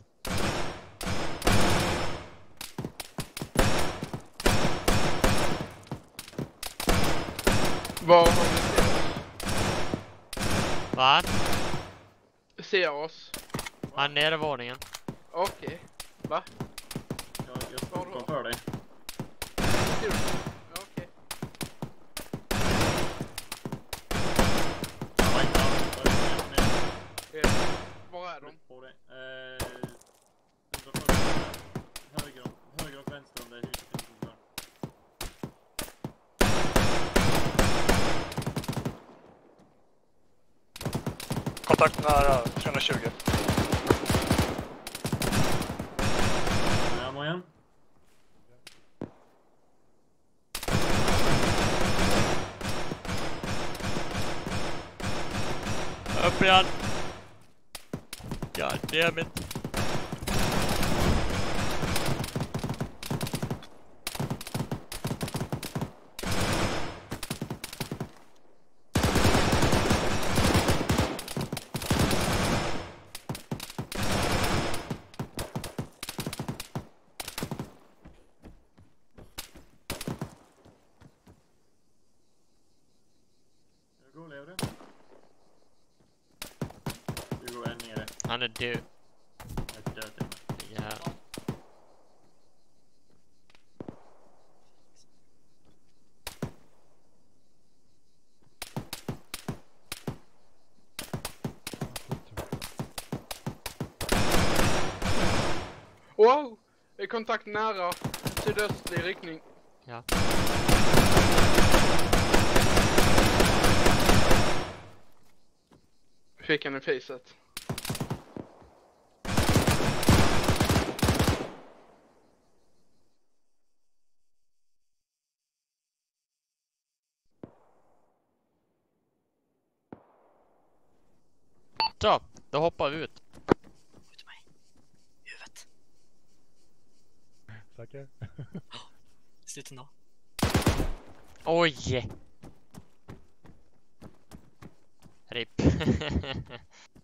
Var har vi ser oss? Va? Ser oss? Han är nere i våningen. Okej. Va? Jag, jag står för dig. Ser du? Ja, okej. Jag var inte alls för dig. Eh, Var är de? På dig. Eh, hundra höger, höger och vänster om det huset. Kontakt nära trehundratjugo. Ammo igen. Upp igen. God damn it. Hugo, lever du? Hugo är nere. Han är död. Jag är död till mig. Ja. Wow! I kontakt nära sydöstlig riktning. Ja. Fick han i facet. Så, då hoppar vi ut. Skjut mig. I huvudet. Tackar. Sluten då. Oj! R I P.